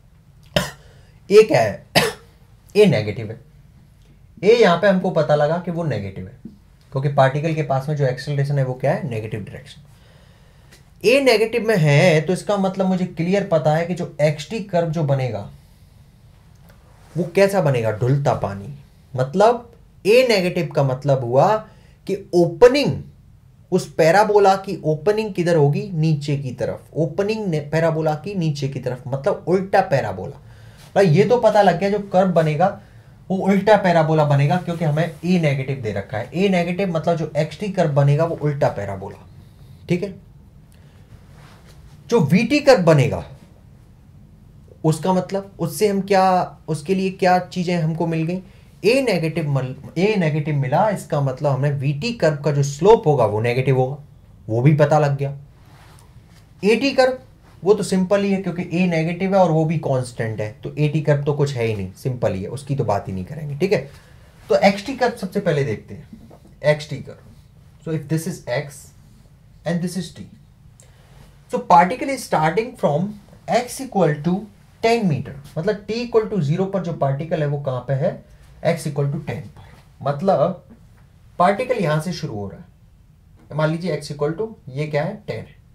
S1: ए क्या है, ए नेगेटिव है, ए यहाँ पे हमको पता लगा कि वो नेगेटिव है, क्योंकि पार्टिकल के पास में जो एक्सेलरेशन है वो क्या है, नेगेटिव डायरेक्शन। ए नेगेटिव में है तो इसका मतलब मुझे क्लियर पता है कि जो एक्स टी कर्व जो बनेगा वो कैसा बनेगा, ढुलता पानी। मतलब ए नेगेटिव का मतलब हुआ कि ओपनिंग, उस पैराबोला की ओपनिंग किधर होगी, नीचे की तरफ, ओपनिंग पैराबोला की नीचे की तरफ, मतलब उल्टा पैराबोला। भाई ये तो पता लग गया जो कर्व बनेगा वो उल्टा पैराबोला बनेगा, क्योंकि हमें ए नेगेटिव दे रखा है। ए नेगेटिव मतलब जो एक्स टी कर्व बनेगा वो उल्टा पैराबोला, ठीक है। जो वी टी कर्व बनेगा उसका मतलब उससे हम क्या, उसके लिए क्या चीजें हमको मिल गई, ए नेगेटिव ए नेगेटिव मिला, इसका मतलब हमें वीटी कर्व का जो स्लोप होगा वो नेगेटिव होगा, वो भी पता लग गया। ए टी कर्व वो तो सिंपल ही है, क्योंकि ए नेगेटिव है और वो भी कांस्टेंट है, तो ए टी कर्व तो कुछ है ही नहीं, सिंपल ही है, उसकी तो बात ही नहीं करेंगे, ठीक है। तो एक्स टी कर्व सबसे पहले देखते हैं, x t curve. So if this is x and this is t, so particle is starting from x equal to ten metre, मतलब टी इक्वल टू जीरो पर जो पार्टिकल है वो कहां पे है, x इक्वल टू टेन पर। मतलब पार्टिकल यहां से शुरू हो रहा है, मान लीजिए x इक्वल टू ये क्या है, टेन है,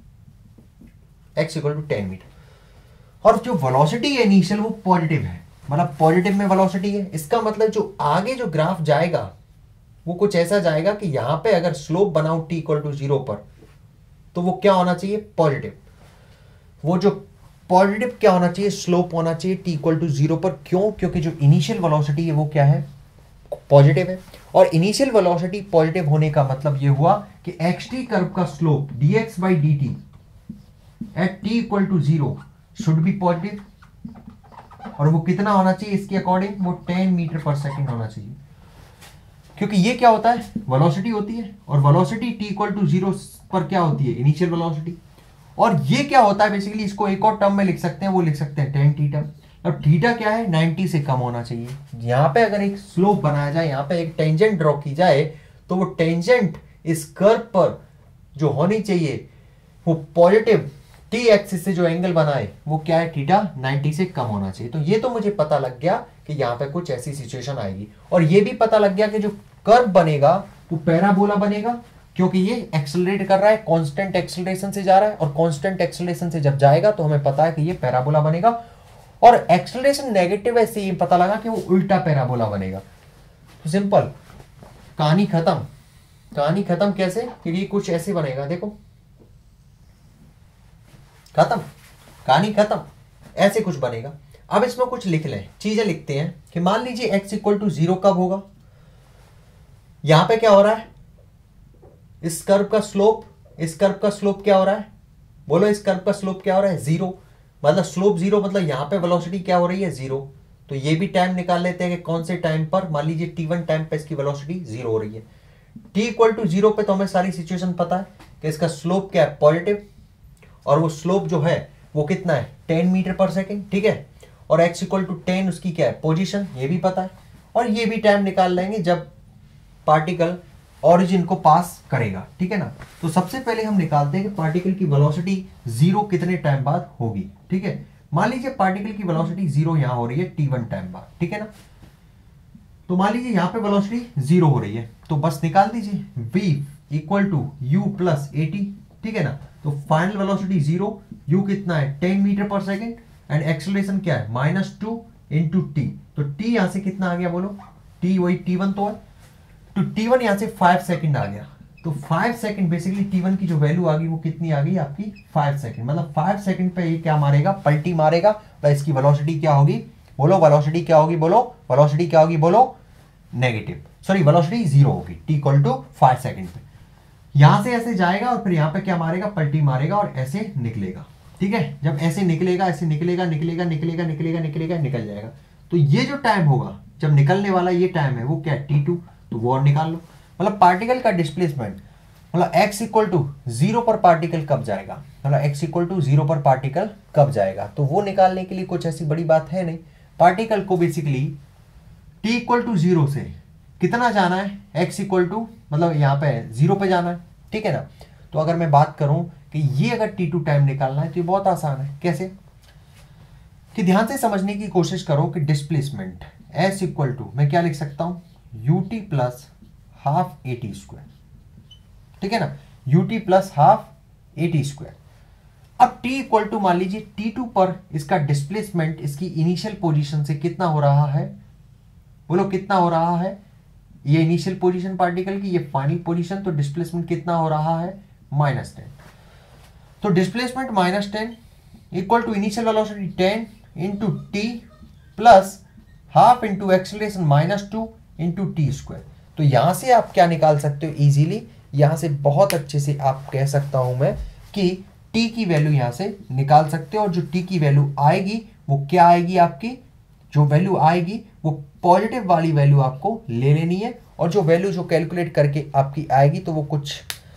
S1: x equal to ten metre, और जो वेलोसिटी है इनिशियल वो पॉजिटिव है, मतलब पॉजिटिव में वेलोसिटी है। इसका मतलब जो आगे जो ग्राफ जाएगा वो कुछ ऐसा जाएगा कि यहां पे अगर स्लोप बनाऊं t इक्वल टू जीरो पर, तो वो क्या होना चाहिए, पॉजिटिव। वो जो पॉजिटिव क्या होना चाहिए, स्लोप होना चाहिए टी इक्वल टू जीरो पर। क्यों, क्योंकि जो इनिशियल वेलोसिटी है वो क्या है, पॉजिटिव है, और इनिशियल वेलोसिटी पॉजिटिव होने का मतलब ये हुआ कि एक्स टी कर्व का slope dx by d t at t equal to zero should be positive, और वो कितना होना चाहिए इसके अकॉर्डिंग, वो टेन मीटर पर सेकेंड होना चाहिए। क्योंकि ये क्या होता है, वेलोसिटी होती है, और velocity t equal to zero पर क्या होती है, इनिशियल वेलोसिटी। और ये क्या होता है बेसिकली, इसको एक और टर्म में लिख सकते हैं, वो लिख सकते हैं टेन थीटा। अब थीटा क्या है, नाइंटी से कम होना चाहिए। यहाँ पे अगर एक स्लोप बनाया जाए, यहाँ पे एक टेंजेंट ड्रॉ की जाए, तो वो टेंजेंट इस कर्व पर जो होनी चाहिए वो पॉजिटिव टी एक्सिस से जो एंगल बनाए वो क्या है, थीटा नाइंटी से कम होना चाहिए। तो ये तो मुझे पता लग गया कि यहाँ पे कुछ ऐसी सिचुएशन आएगी, और ये भी पता लग गया कि जो कर्व बनेगा वो पैराबोला बनेगा, क्योंकि ये एक्सेलरेट कर रहा है, कांस्टेंट एक्सेलरेशन से जा रहा है, और कांस्टेंट एक्सेलरेशन से जब जाएगा तो हमें पता है कि ये पैराबोला बनेगा। और एक्सेलरेशन नेगेटिव है, इससे ये पता लगा कि वो उल्टा पैराबोला बनेगा। तो सिंपल, कहानी खत्म। कहानी खत्म कैसे, क्योंकि कुछ ऐसे बनेगा, देखो खत्म, कहानी खत्म, ऐसे कुछ बनेगा। अब इसमें कुछ लिख लें, चीजें लिखते हैं कि मान लीजिए एक्स इक्वल टू जीरो कब होगा, यहां पे क्या हो रहा है, इस कर्व का स्लोप, इस कर्व का स्लोप क्या हो रहा है, बोलो इस कर्व का स्लोप क्या हो रहा है, जीरो। मतलब स्लोप जीरो, मतलब यहां पे वेलोसिटी क्या हो रही है, जीरो। तो ये भी टाइम निकाल लेते हैं कि कौन से टाइम पर, मान लीजिए टी वन टाइम पे इसकी वेलोसिटी जीरो हो रही है। टी इक्वल टू जीरो पे तो हमें सारी सिचुएशन पता है कि इसका स्लोप क्या है, पॉजिटिव, और वो स्लोप जो है वो कितना है, टेन मीटर पर सेकेंड, ठीक है। और एक्स इक्वल टू टेन उसकी क्या है, पोजीशन, ये भी पता है। और ये भी टाइम निकाल लेंगे जब पार्टिकल ओरिजिन को पास करेगा, ठीक है ना। तो सबसे पहले हम निकालते हैं कि पार्टिकल की वेलोसिटी जीरो कितने टाइम बाद होगी, ठीक है। मान लीजिए पार्टिकल की वेलोसिटी जीरो यहां हो रही है टी वन टाइम बाद, ठीक है ना। तो मान लीजिए यहां पे वेलोसिटी जीरो हो रही है, तो बस निकाल दीजिए v equal to u plus a t, ठीक है ना। तो फाइनल वेलोसिटी जीरो, यू कितना है, ten metre per second, and acceleration क्या है, माइनस टू इंटू टी। तो टी यहां से कितना आ गया, बोलो, टी वही टी वन तो है, तो टी वन यहां से फाइव सेकंड आ गया। तो five second basically t one की जो वैल्यू आ गई वो कितनी आ गई आपकी, फाइव सेकंड। मतलब फाइव सेकंड पे ये क्या मारेगा, पलटी मारेगा, तो इसकी वेलोसिटी क्या होगी, बोलो वेलोसिटी क्या होगी, बोलो वेलोसिटी क्या होगी, बोलो नेगेटिव, सॉरी वेलोसिटी जीरो होगी, t equal to five second पे। यहां से ऐसे जाएगा और फिर यहां पे क्या मारेगा, पलटी मारेगा और ऐसे निकलेगा, ठीक है। जब ऐसे निकलेगा, ऐसे निकलेगा निकलेगा निकलेगा निकलेगा निकलेगा निकल जाएगा। तो ये जो टाइम होगा जब निकलने वाला ये टाइम है वो क्या है, टी टू। तो वो और निकाल लो। मतलब पार्टिकल का डिस्प्लेसमेंट, मतलब x इक्वल टू जीरो पर पार्टिकल कब जाएगा, मतलब x इक्वल टू जीरो पर पार्टिकल कब जाएगा, तो वो निकालने के लिए कुछ ऐसी बड़ी बात है नहीं। पार्टिकल को basically t equal to zero से कितना जाना है, x इक्वल टू मतलब यहाँ पे जीरो पे जाना है, ठीक है ना। तो अगर मैं बात करूं कि ये अगर टी टू टाइम निकालना है तो ये बहुत आसान है। कैसे, कि ध्यान से समझने की कोशिश करो कि डिस्प्लेसमेंट s इक्वल टू मैं क्या लिख सकता हूं, u t plus half a t square, ठीक है ना, u t plus half a t square. अब t इक्वल टू मान लीजिए टी टू पर इसका डिस्प्लेसमेंट इसकी इनिशियल पोजीशन से कितना हो रहा है, बोलो कितना हो रहा है, ये इनिशियल पोजीशन पार्टिकल की, ये फाइनल पोजीशन, तो डिस्प्लेसमेंट कितना हो रहा है, माइनस टेन। तो displacement minus ten equal to initial velocity ten into t plus half into acceleration minus two into t square. तो यहां से आप क्या निकाल सकते हो इजीली, यहां से बहुत अच्छे से आप कह सकता हूं मैं कि t की वैल्यू यहां से निकाल सकते हो, और जो t की वैल्यू आएगी वो क्या आएगी, आपकी जो वैल्यू आएगी वो पॉजिटिव वाली वैल्यू आपको ले लेनी है, और जो वैल्यू जो कैलकुलेट करके आपकी आएगी तो वो कुछ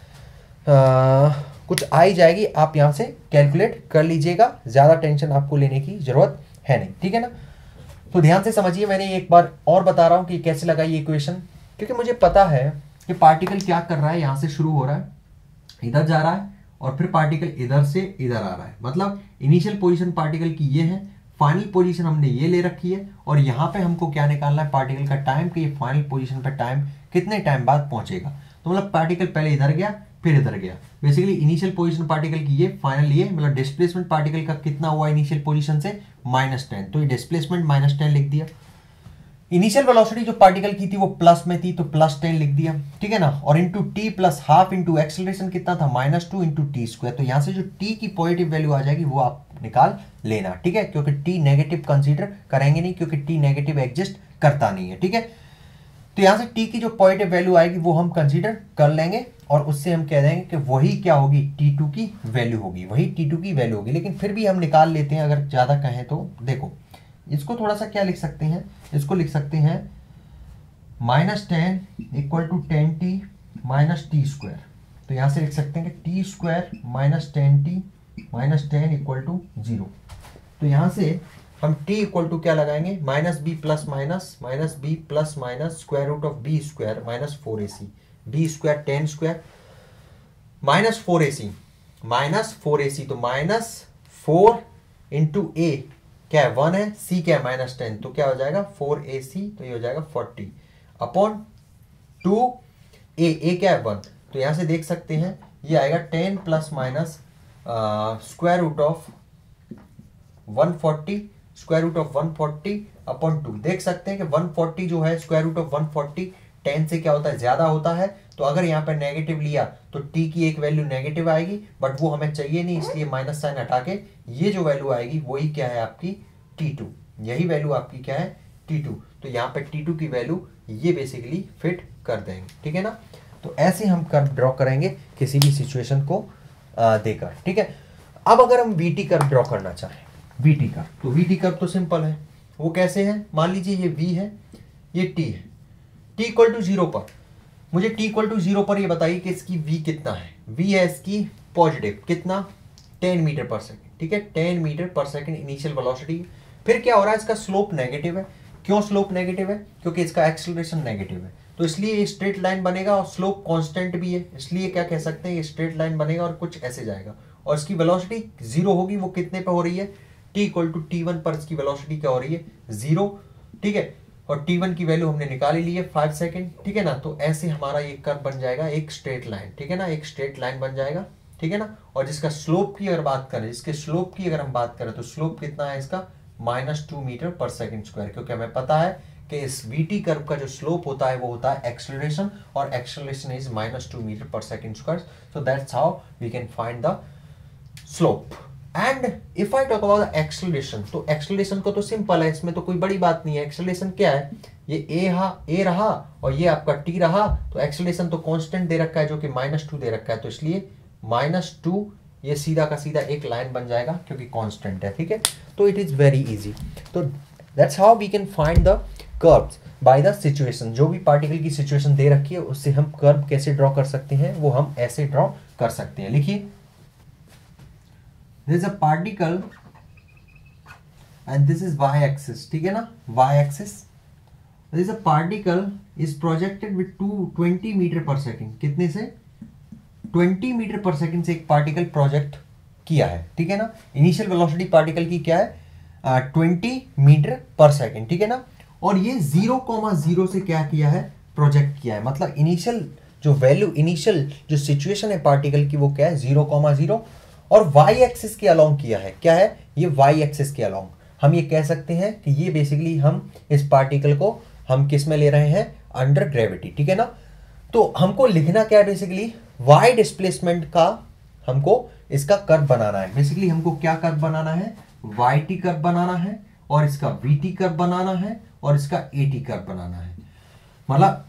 S1: आ, कुछ आ ही जाएगी, आप यहां से कैलकुलेट कर लीजिएगा, ज्यादा टेंशन आपको लेने की जरूरत है नहीं, ठीक है ना। तो ध्यान से समझिए, मैंने एक बार और बता रहा हूं कि कैसे लगाई ये इक्वेशन, क्योंकि मुझे पता है कि पार्टिकल क्या कर रहा है, यहां से शुरू हो रहा है, इधर जा रहा है, और फिर पार्टिकल इधर से इधर आ रहा है। मतलब इनिशियल पोजीशन पार्टिकल की ये है, फाइनल पोजीशन हमने ये ले रखी है, और यहाँ पे हमको क्या निकालना है, पार्टिकल का टाइम, कि ये फाइनल पोजीशन पे टाइम कितने टाइम बाद पहुंचेगा। तो मतलब पार्टिकल पहले इधर गया फिर इधर गया, बेसिकली इनिशियल पोजीशन पार्टिकल की ये, फाइनल ये, मतलब डिस्प्लेसमेंट पार्टिकल का कितना हुआ इनिशियल पोजीशन से, माइनस टेन। तो ये डिस्प्लेसमेंट माइनस टेन लिख दिया। इनिशियल वेलोसिटी जो पार्टिकल की थी वो प्लस में थी, तो प्लस टेन लिख दिया, ठीक है ना। और into t plus half into acceleration कितना था, minus two into t square. तो यहां से जो टी की पॉजिटिव वैल्यू आ जाएगी वो आप निकाल लेना, ठीक है, क्योंकि टी नेगेटिव कंसीडर करेंगे नहीं, क्योंकि टी नेगेटिव एग्जिस्ट करता नहीं है, ठीक है। तो यहां से टी की जो पॉजिटिव वैल्यू आएगी वो हम कंसीडर कर लेंगे, और उससे हम कह देंगे कि वही क्या होगी, टी टू की वैल्यू होगी, वही टी टू की वैल्यू होगी। लेकिन फिर भी हम निकाल लेते हैं, अगर ज्यादा कहें तो। देखो इसको थोड़ा सा क्या लिख सकते हैं, इसको लिख सकते हैं minus ten equal to ten t minus t square. तो यहाँ से लिख सकते हैं कि t square minus ten t minus ten equal to zero. तो यहाँ से हम t इक्वल टू क्या लगाएंगे, minus b plus minus minus b plus minus square root of b square minus four a c, b square ten square minus four a c minus four a c. तो minus four into a क्या है, one है, सी क्या है minus ten, तो क्या हो जाएगा फोर ए सी, तो ये हो जाएगा forty upon two a, a क्या है वन। तो यहां से देख सकते हैं ये आएगा ten plus minus square root of one forty, square root of one forty upon two. देख सकते हैं कि वन फोर्टी जो है square root of one forty ten से क्या होता है, ज्यादा होता है। तो अगर यहाँ पर नेगेटिव लिया तो t की एक वैल्यू नेगेटिव आएगी, बट वो हमें चाहिए नहीं, इसलिए माइनस साइन हटा के ये जो वैल्यू आएगी वही क्या है आपकी टी टू, यही वैल्यू आपकी क्या है टी टू। तो यहाँ पे टी टू की वैल्यू ये बेसिकली फिट कर देंगे, ठीक है ना। तो ऐसे हम कर्व ड्रॉ करेंगे किसी भी सिचुएशन को देकर, ठीक है। अब अगर हम वी टी कर्व ड्रॉ करना चाहें, वी टी कर्व, तो वी टी कर्व तो सिंपल है। वो कैसे है, मान लीजिए ये v है, ये t है, t इक्वल टू जीरो पर मुझे t इक्वल टू जीरो पर ये बताइए कि इसकी v कितना है। v है इसकी पॉजिटिव, कितना, टेन मीटर पर सेकेंड, ठीक है, ten metre per second initial velocity. फिर क्या हो रहा है, इसका स्लोप नेगेटिव है। क्यों स्लोप नेगेटिव है, क्योंकि इसका एक्सेलरेशन नेगेटिव है, तो इसलिए ये स्ट्रेट लाइन बनेगा और स्लोप कांस्टेंट भी है, इसलिए क्या कह सकते हैं ये स्ट्रेट लाइन बनेगा और कुछ ऐसे जाएगा। और इसकी वेलोसिटी जीरो होगी, वो कितने पे हो रही है, t equal to t one पर इसकी वेलोसिटी क्या हो रही है, जीरो, ठीक है। और टी वन की वैल्यू हमने निकाली ली है फाइव सेकेंड, ठीक है ना। तो ऐसे हमारा ये कर्व बन जाएगा एक स्ट्रेट लाइन, ठीक है ना, एक स्ट्रेट लाइन बन जाएगा, ठीक है ना। और जिसका स्लोप की अगर बात करें, इसके स्लोप की अगर हम बात करें तो स्लोप कितना है इसका, minus two metre per second square, क्योंकि हमें पता है कि इस वीटी कर्व का जो स्लोप होता है वो होता है एक्सेलरेशन, और acceleration is minus two metre per second square. So that's how we can find the slope. And if I talk about the acceleration, तो एक्सेलरेशन को तो सिंपल है, इसमें तो कोई बड़ी बात नहीं है। एक्सेलरेशन क्या है, ये ए हा ए रहा और ये आपका टी रहा, तो एक्सेलरेशन तो कांस्टेंट दे रखा है जो कि माइनस टू दे रखा है, तो इसलिए माइनस टू ये सीधा का सीधा एक लाइन बन जाएगा क्योंकि कांस्टेंट है, ठीक है। तो इट इज वेरी इजी। तो that's how we can find the curves by the situation. जो भी पार्टिकल की सिचुएशन दे रखी है उससे हम कर्व कैसे ड्रॉ कर सकते हैं, वो हम ऐसे ड्रॉ कर सकते हैं। लिखिए, there is a particle and this is y axis, ठीक है ना, y axis, there is a particle is projected with two twenty meter per second, कितने से, ट्वेंटी मीटर पर सेकंड से एक पार्टिकल प्रोजेक्ट किया है, ठीक है ना। इनिशियल वेलोसिटी पार्टिकल की क्या है, ट्वेंटी मीटर पर सेकंड, ठीक है ना। और ये जीरो कॉमा जीरो से क्या किया है, प्रोजेक्ट किया है, मतलब इनिशियल जो वैल्यू, इनिशियल जो सिचुएशन है पार्टिकल की वो क्या है, जीरो कॉमा जीरो, और y एक्सिस के अलोंग किया है। क्या है ये, y एक्सिस के अलोंग। हम ये कह सकते हैं कि ये बेसिकली हम इस पार्टिकल को हम किस में ले रहे हैं, अंडर ग्रेविटी, ठीक है ना। तो हमको लिखना क्या है, बेसिकली y डिस्प्लेसमेंट का हमको इसका कर्व बनाना है। बेसिकली हमको क्या कर्व बनाना है, yt कर्व बनाना है, और इसका vt कर्व बनाना है, और इसका at कर्व बनाना है। मतलब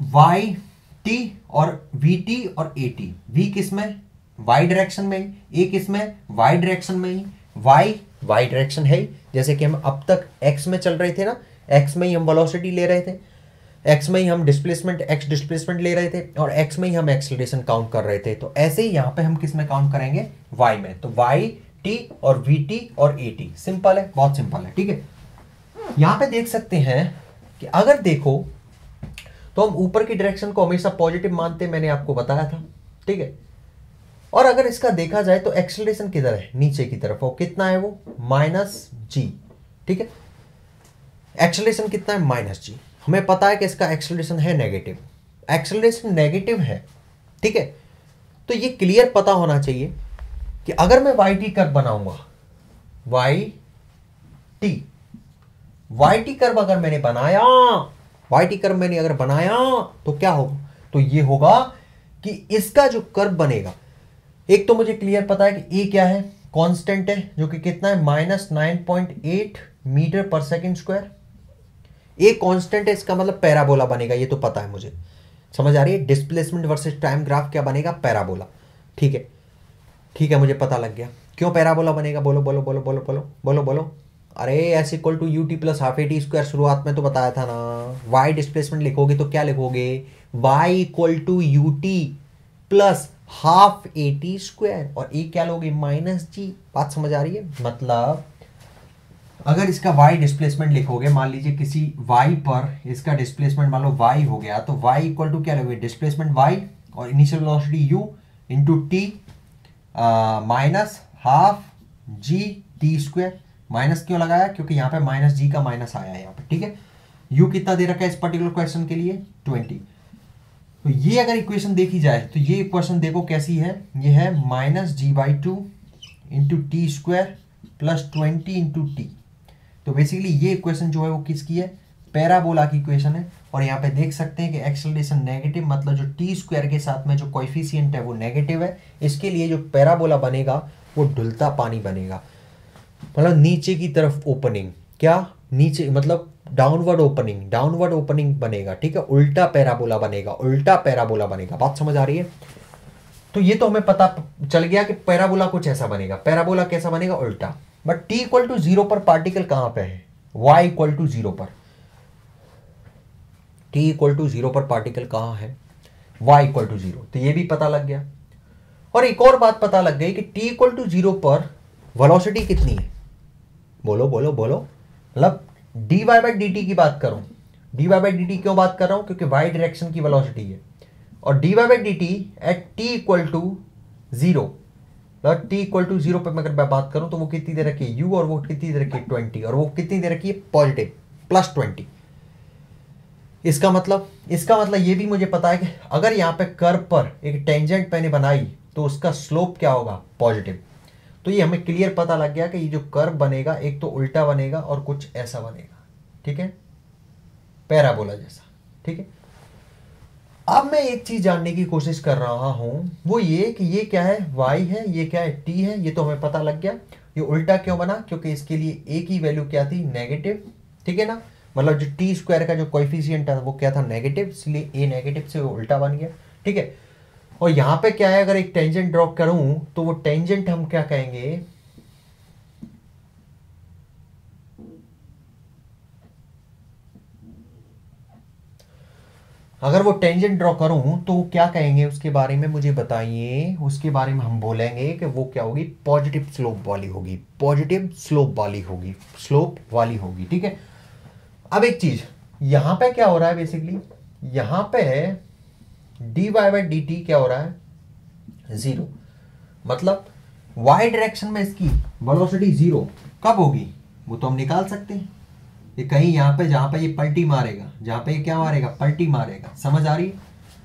S1: yt और vt और at, v किस में, y डायरेक्शन में, a किस में, y डायरेक्शन में ही, y y डायरेक्शन है ही। जैसे कि हम अब तक x में चल रहे थे ना, x में ही हम वेलोसिटी ले रहे थे, x में ही हम डिस्प्लेसमेंट x डिस्प्लेसमेंट ले रहे थे, और x में ही हम एक्सेलरेशन काउंट कर रहे थे। तो ऐसे ही यहाँ पे हम किस में काउंट करेंगे, y में। तो y t और vt और at, सिंपल है, बहुत सिंपल है, ठीक है। यहाँ पे देख सकते हैं कि अगर देखो तो हम ऊपर की डायरेक्शन को हमेशा पॉजिटिव मानते हैं, मैंने आपको बताया था, ठीक है। और अगर इसका देखा जाए तो एक्सेलरेशन किधर है, नीचे की तरफ, और कितना है वो, माइनस जी, ठीक है। एक्सेलरेशन कितना है, माइनस जी। हमें पता है कि इसका एक्सेलरेशन है नेगेटिव, एक्सेलरेशन नेगेटिव है, ठीक है। तो ये क्लियर पता होना चाहिए कि अगर मैं वाई टी कर्व बनाऊंगा, y t y t curve अगर मैंने बनाया, वाई टी कर्व मैंने अगर बनाया तो क्या होगा, तो ये होगा कि इसका जो कर्व बनेगा, एक तो मुझे क्लियर पता है कि ए क्या है, कांस्टेंट है, जो कि कितना है, minus nine point eight metre per second square. A constant है, इसका मतलब पैराबोला बनेगा, ये तो पता है मुझे, समझ आ रही है। डिस्प्लेसमेंट वर्सेस टाइम ग्राफ क्या बनेगा, पैराबोला, ठीक है, ठीक है, मुझे पता लग गया क्यों पैराबोला बनेगा। बोलो बोलो बोलो बोलो बोलो बोलो बोलो अरे s equal to u t plus half a t square शुरुआत में तो बताया था ना। वाई डिस्प्लेसमेंट लिखोगे तो क्या लिखोगे, y equal to u t plus half a t square, और ए क्या लोगे, माइनस जी। बात समझ आ रही है? मतलब अगर इसका y डिस्प्लेसमेंट लिखोगे, मान लीजिए किसी y पर इसका डिस्प्लेसमेंट मान लो y हो गया, तो y इक्वल टू क्या लोगे, डिस्प्लेसमेंट y और initial velocity u into t minus half g t square. Minus क्यों लगाया, क्योंकि यहाँ पे माइनस जी का माइनस आया है यहाँ पे, ठीक है। u कितना दे रखा है इस पर्टिकुलर क्वेश्चन के लिए, ट्वेंटी। तो ये अगर इक्वेशन देखी जाए तो ये इक्वेशन देखो कैसी है, ये है minus g by two into t square plus twenty into t. तो बेसिकली ये इक्वेशन जो है वो किसकी है, पैराबोला की इक्वेशन है। और यहाँ पे देख सकते हैं कि एक्सेलरेशन नेगेटिव, मतलब जो टी स्क्वायर के साथ में जो कोएफिशिएंट है वो नेगेटिव है। इसके लिए जो पैराबोला बनेगा वो ढुलता पानी बनेगा, मतलब नीचे की तरफ ओपनिंग, क्या नीचे मतलब डाउनवर्ड ओपनिंग, डाउनवर्ड ओपनिंग बनेगा, ठीक है। उल्टा पैराबोला बनेगा, उल्टा पैराबोला बनेगा। बात समझ आ रही है? तो ये तो हमें पता चल गया कि पैराबोला कुछ ऐसा बनेगा। पैराबोला कैसा बनेगा, उल्टा। But t equal to zero पर पार्टिकल कहां पे है, y इक्वल टू जीरो पर। t इक्वल टू जीरो पर पार्टिकल कहां है, y इक्वल टू जीरो। तो ये भी पता लग गया। और एक और बात पता लग गई कि t इक्वल टू जीरो पर वेलोसिटी कितनी है, बोलो बोलो बोलो। मतलब dy बाई डी टी की बात करूं, dy बाई डी टी क्यों बात कर रहा हूं, क्योंकि y डायरेक्शन की वेलोसिटी है। और dy by d t at t equal to zero, मतलब t इक्वल टू जीरो पर मैं अगर बात करूं तो वो कितनी दे रखी है u, और वो कितनी दे रखी है ट्वेंटी, और वो कितनी दे रखी है पॉजिटिव प्लस ट्वेंटी। इसका मतलब इसका मतलब ये भी मुझे पता है कि अगर यहाँ पे कर्व पर एक टेंजेंट मैंने बनाई तो उसका स्लोप क्या होगा, पॉजिटिव। तो ये हमें क्लियर पता लग गया कि ये जो कर्व बनेगा एक तो उल्टा बनेगा और कुछ ऐसा बनेगा, ठीक है, पैराबोला जैसा, ठीक है। अब मैं एक चीज जानने की कोशिश कर रहा हूं, वो ये कि ये क्या है, y है, ये क्या है, t है। ये तो हमें पता लग गया। ये उल्टा क्यों बना, क्योंकि इसके लिए a की वैल्यू क्या थी, नेगेटिव, ठीक है ना। मतलब जो टी स्क्वायर का जो कोएफिशिएंट है वो क्या था, नेगेटिव, इसलिए a नेगेटिव से वो उल्टा बन गया, ठीक है। और यहां पे क्या है, अगर एक टेंजेंट ड्रॉ करूं तो वो टेंजेंट हम क्या कहेंगे, अगर वो टेंजेंट ड्रॉ करूं तो वो क्या कहेंगे, उसके बारे में मुझे बताइए। उसके बारे में हम बोलेंगे कि वो क्या होगी, पॉजिटिव स्लोप वाली होगी, पॉजिटिव स्लोप वाली होगी, स्लोप वाली होगी, ठीक है। अब एक चीज यहां पे क्या हो रहा है, बेसिकली यहां पे d y by d t क्या हो रहा है, जीरो। मतलब वाई डायरेक्शन में इसकी वेलोसिटी जीरो कब होगी, वो तो हम निकाल सकते हैं। ये कहीं यहाँ पे जहां पे ये पलटी मारेगा, जहां पे ये क्या मारेगा, पलटी मारेगा, समझ आ रही है।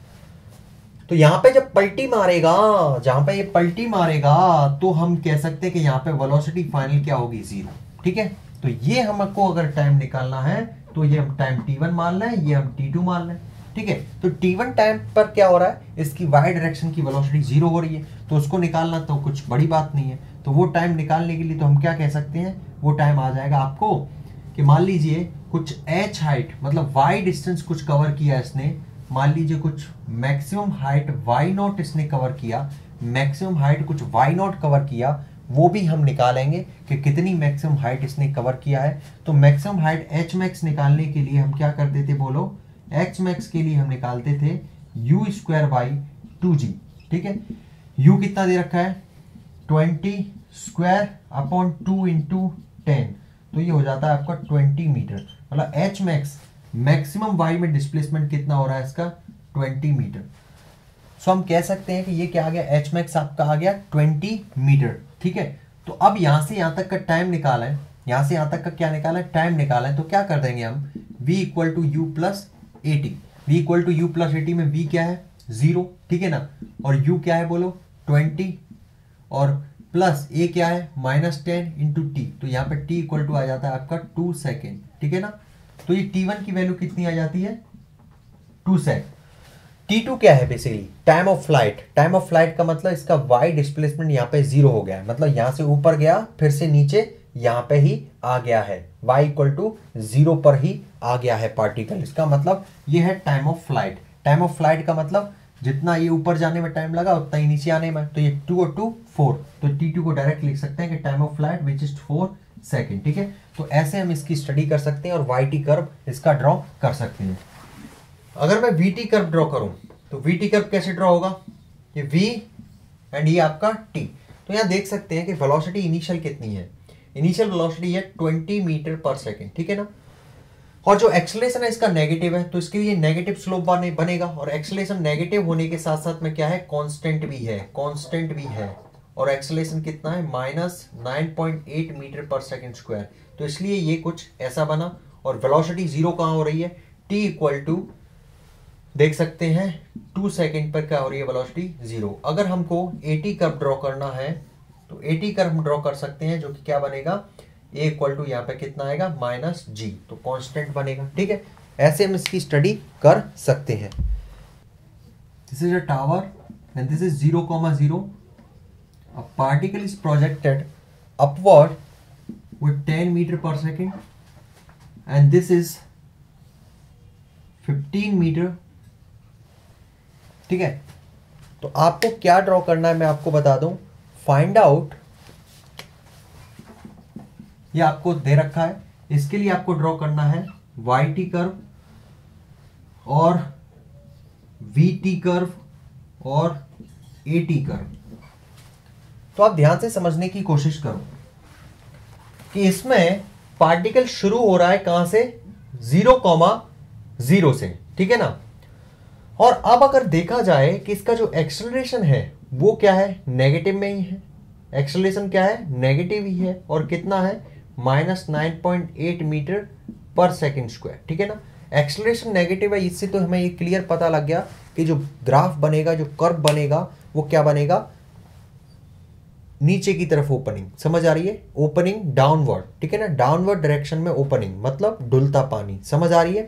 S1: तो यहाँ पे जब पलटी मारेगा, जहां पे ये पलटी मारेगा तो हम कह सकते हैं कि यहाँ पे वेलोसिटी फाइनल क्या होगी, जीरो, ठीक है। तो ये हमको अगर टाइम निकालना है तो ये हम टाइम टी वन मान लें, ये हम टी टू मान लें, ठीक है। तो टी वन टाइम पर क्या हो रहा है, इसकी वाई डायरेक्शन की वेलोसिटी जीरो हो रही है, तो उसको निकालना तो कुछ बड़ी बात नहीं है। तो वो टाइम निकालने के लिए तो हम क्या कह सकते हैं, वो टाइम आ जाएगा आपको कि मान लीजिए कुछ h हाइट, मतलब y डिस्टेंस कुछ कवर किया इसने, मान लीजिए कुछ मैक्सिमम हाइट y नॉट इसने कवर किया, मैक्सिमम हाइट कुछ y नॉट कवर किया, वो भी हम निकालेंगे कि कितनी मैक्सिमम हाइट इसने कवर किया है। तो मैक्सिमम हाइट h मैक्स निकालने के लिए हम क्या करते थे, बोलो, h मैक्स के लिए हम निकालते थे u square by two g, ठीक है। u कितना दे रखा है, twenty square upon two into ten, तो ये हो जाता है आपका ट्वेंटी मीटर। मतलब एच मैक्स, मैक्सिमम वाई में डिस्प्लेसमेंट कितना हो रहा है इसका, ट्वेंटी मीटर। सो हम कह सकते हैं कि ये क्या आ गया, एच मैक्स आपका आ गया ट्वेंटी मीटर, ठीक है। तो अब यहां से यहां तक का टाइम निकाला है, यहां से यहां तक का क्या निकाला है, टाइम निकाला है। तो क्या कर देंगे हम, v equal to u plus a t, v equal to u plus a t में v क्या है, जीरो, ठीक है ना, और u क्या है, बोलो, ट्वेंटी, और प्लस ए क्या है, माइनस टेन इंटू टी। तो यहाँ पे टी इक्वल टू आ जाता है आपका टू सेकेंड, ठीक है ना। तो ये टी वन की वैल्यू कितनी आ जाती है, टू सेकेंड। टी टू क्या है, basically time of flight. Time of flight का मतलब इसका वाई डिस्प्लेसमेंट यहाँ पे जीरो हो गया है, मतलब यहाँ से ऊपर गया फिर से नीचे यहाँ पे ही आ गया है, वाई इक्वल टू जीरो पर ही आ गया है पार्टिकल। इसका मतलब ये है time of flight. Time of flight का मतलब जितना ये ऊपर जाने में टाइम लगा उतना ही नीचे आने में, तो ये टू और टू फोर, तो टी टू को डायरेक्ट लिख सकते हैं कि time of flight which is four second, ठीक है। तो ऐसे हम इसकी स्टडी कर सकते हैं और वाई टी कर्व इसका ड्रॉ कर सकते हैं। अगर मैं वी टी कर्व ड्रॉ करूं तो वी टी कर्व कैसे ड्रॉ होगा, ये v एंड ये आपका t। तो यहाँ देख सकते हैं कि वेलोसिटी इनिशियल कितनी है, इनिशियल वेलोसिटी है ट्वेंटी मीटर पर सेकेंड, ठीक है ना। और जो एक्सेलरेशन है इसका नेगेटिव है, तो इसके लिए नेगेटिव स्लोप बने बनेगा, और एक्सेलरेशन नेगेटिव होने के साथ साथ में क्या है, कांस्टेंट भी है, कांस्टेंट भी है। और एक्सेलरेशन कितना है, minus nine point eight metre per second square. तो इसलिए ये कुछ ऐसा बना। और वेलोसिटी जीरो कहाँ हो रही है, t इक्वल टू देख सकते हैं टू सेकेंड पर क्या हो रही है वेलोसिटी, जीरो। अगर हमको एटी कर्व ड्रॉ करना है तो एटी कर्व हम ड्रॉ कर सकते हैं, जो कि क्या बनेगा, ए इक्वल टू यहाँ पे कितना आएगा, माइनस जी, तो कांस्टेंट बनेगा, ठीक है। ऐसे हम इसकी स्टडी कर सकते हैं। This is a tower and this is zero comma zero. A particle is projected upward with ten metre per second and this is fifteen metre, ठीक है। तो आपको क्या ड्रॉ करना है मैं आपको बता दूं, फाइंड आउट, ये आपको दे रखा है, इसके लिए आपको ड्रॉ करना है वाई टी कर्व और वी टी कर्व और ए टी कर्व। तो आप ध्यान से समझने की कोशिश करो कि इसमें पार्टिकल शुरू हो रहा है कहां से, जीरो कॉमा जीरो से, ठीक है ना। और अब अगर देखा जाए कि इसका जो एक्सेलरेशन है वो क्या है, नेगेटिव में ही है, एक्सेलरेशन क्या है, नेगेटिव ही है, और कितना है, minus nine point eight metre per second square, ठीक है ना। एक्सेलरेशन नेगेटिव है, इससे तो हमें ये क्लियर पता लग गया कि जो ग्राफ बनेगा, जो कर्व बनेगा, वो क्या बनेगा, नीचे की तरफ ओपनिंग, समझ आ रही है, ओपनिंग डाउनवर्ड, ठीक है ना, डाउनवर्ड डायरेक्शन में ओपनिंग, मतलब डुलता पानी, समझ आ रही है।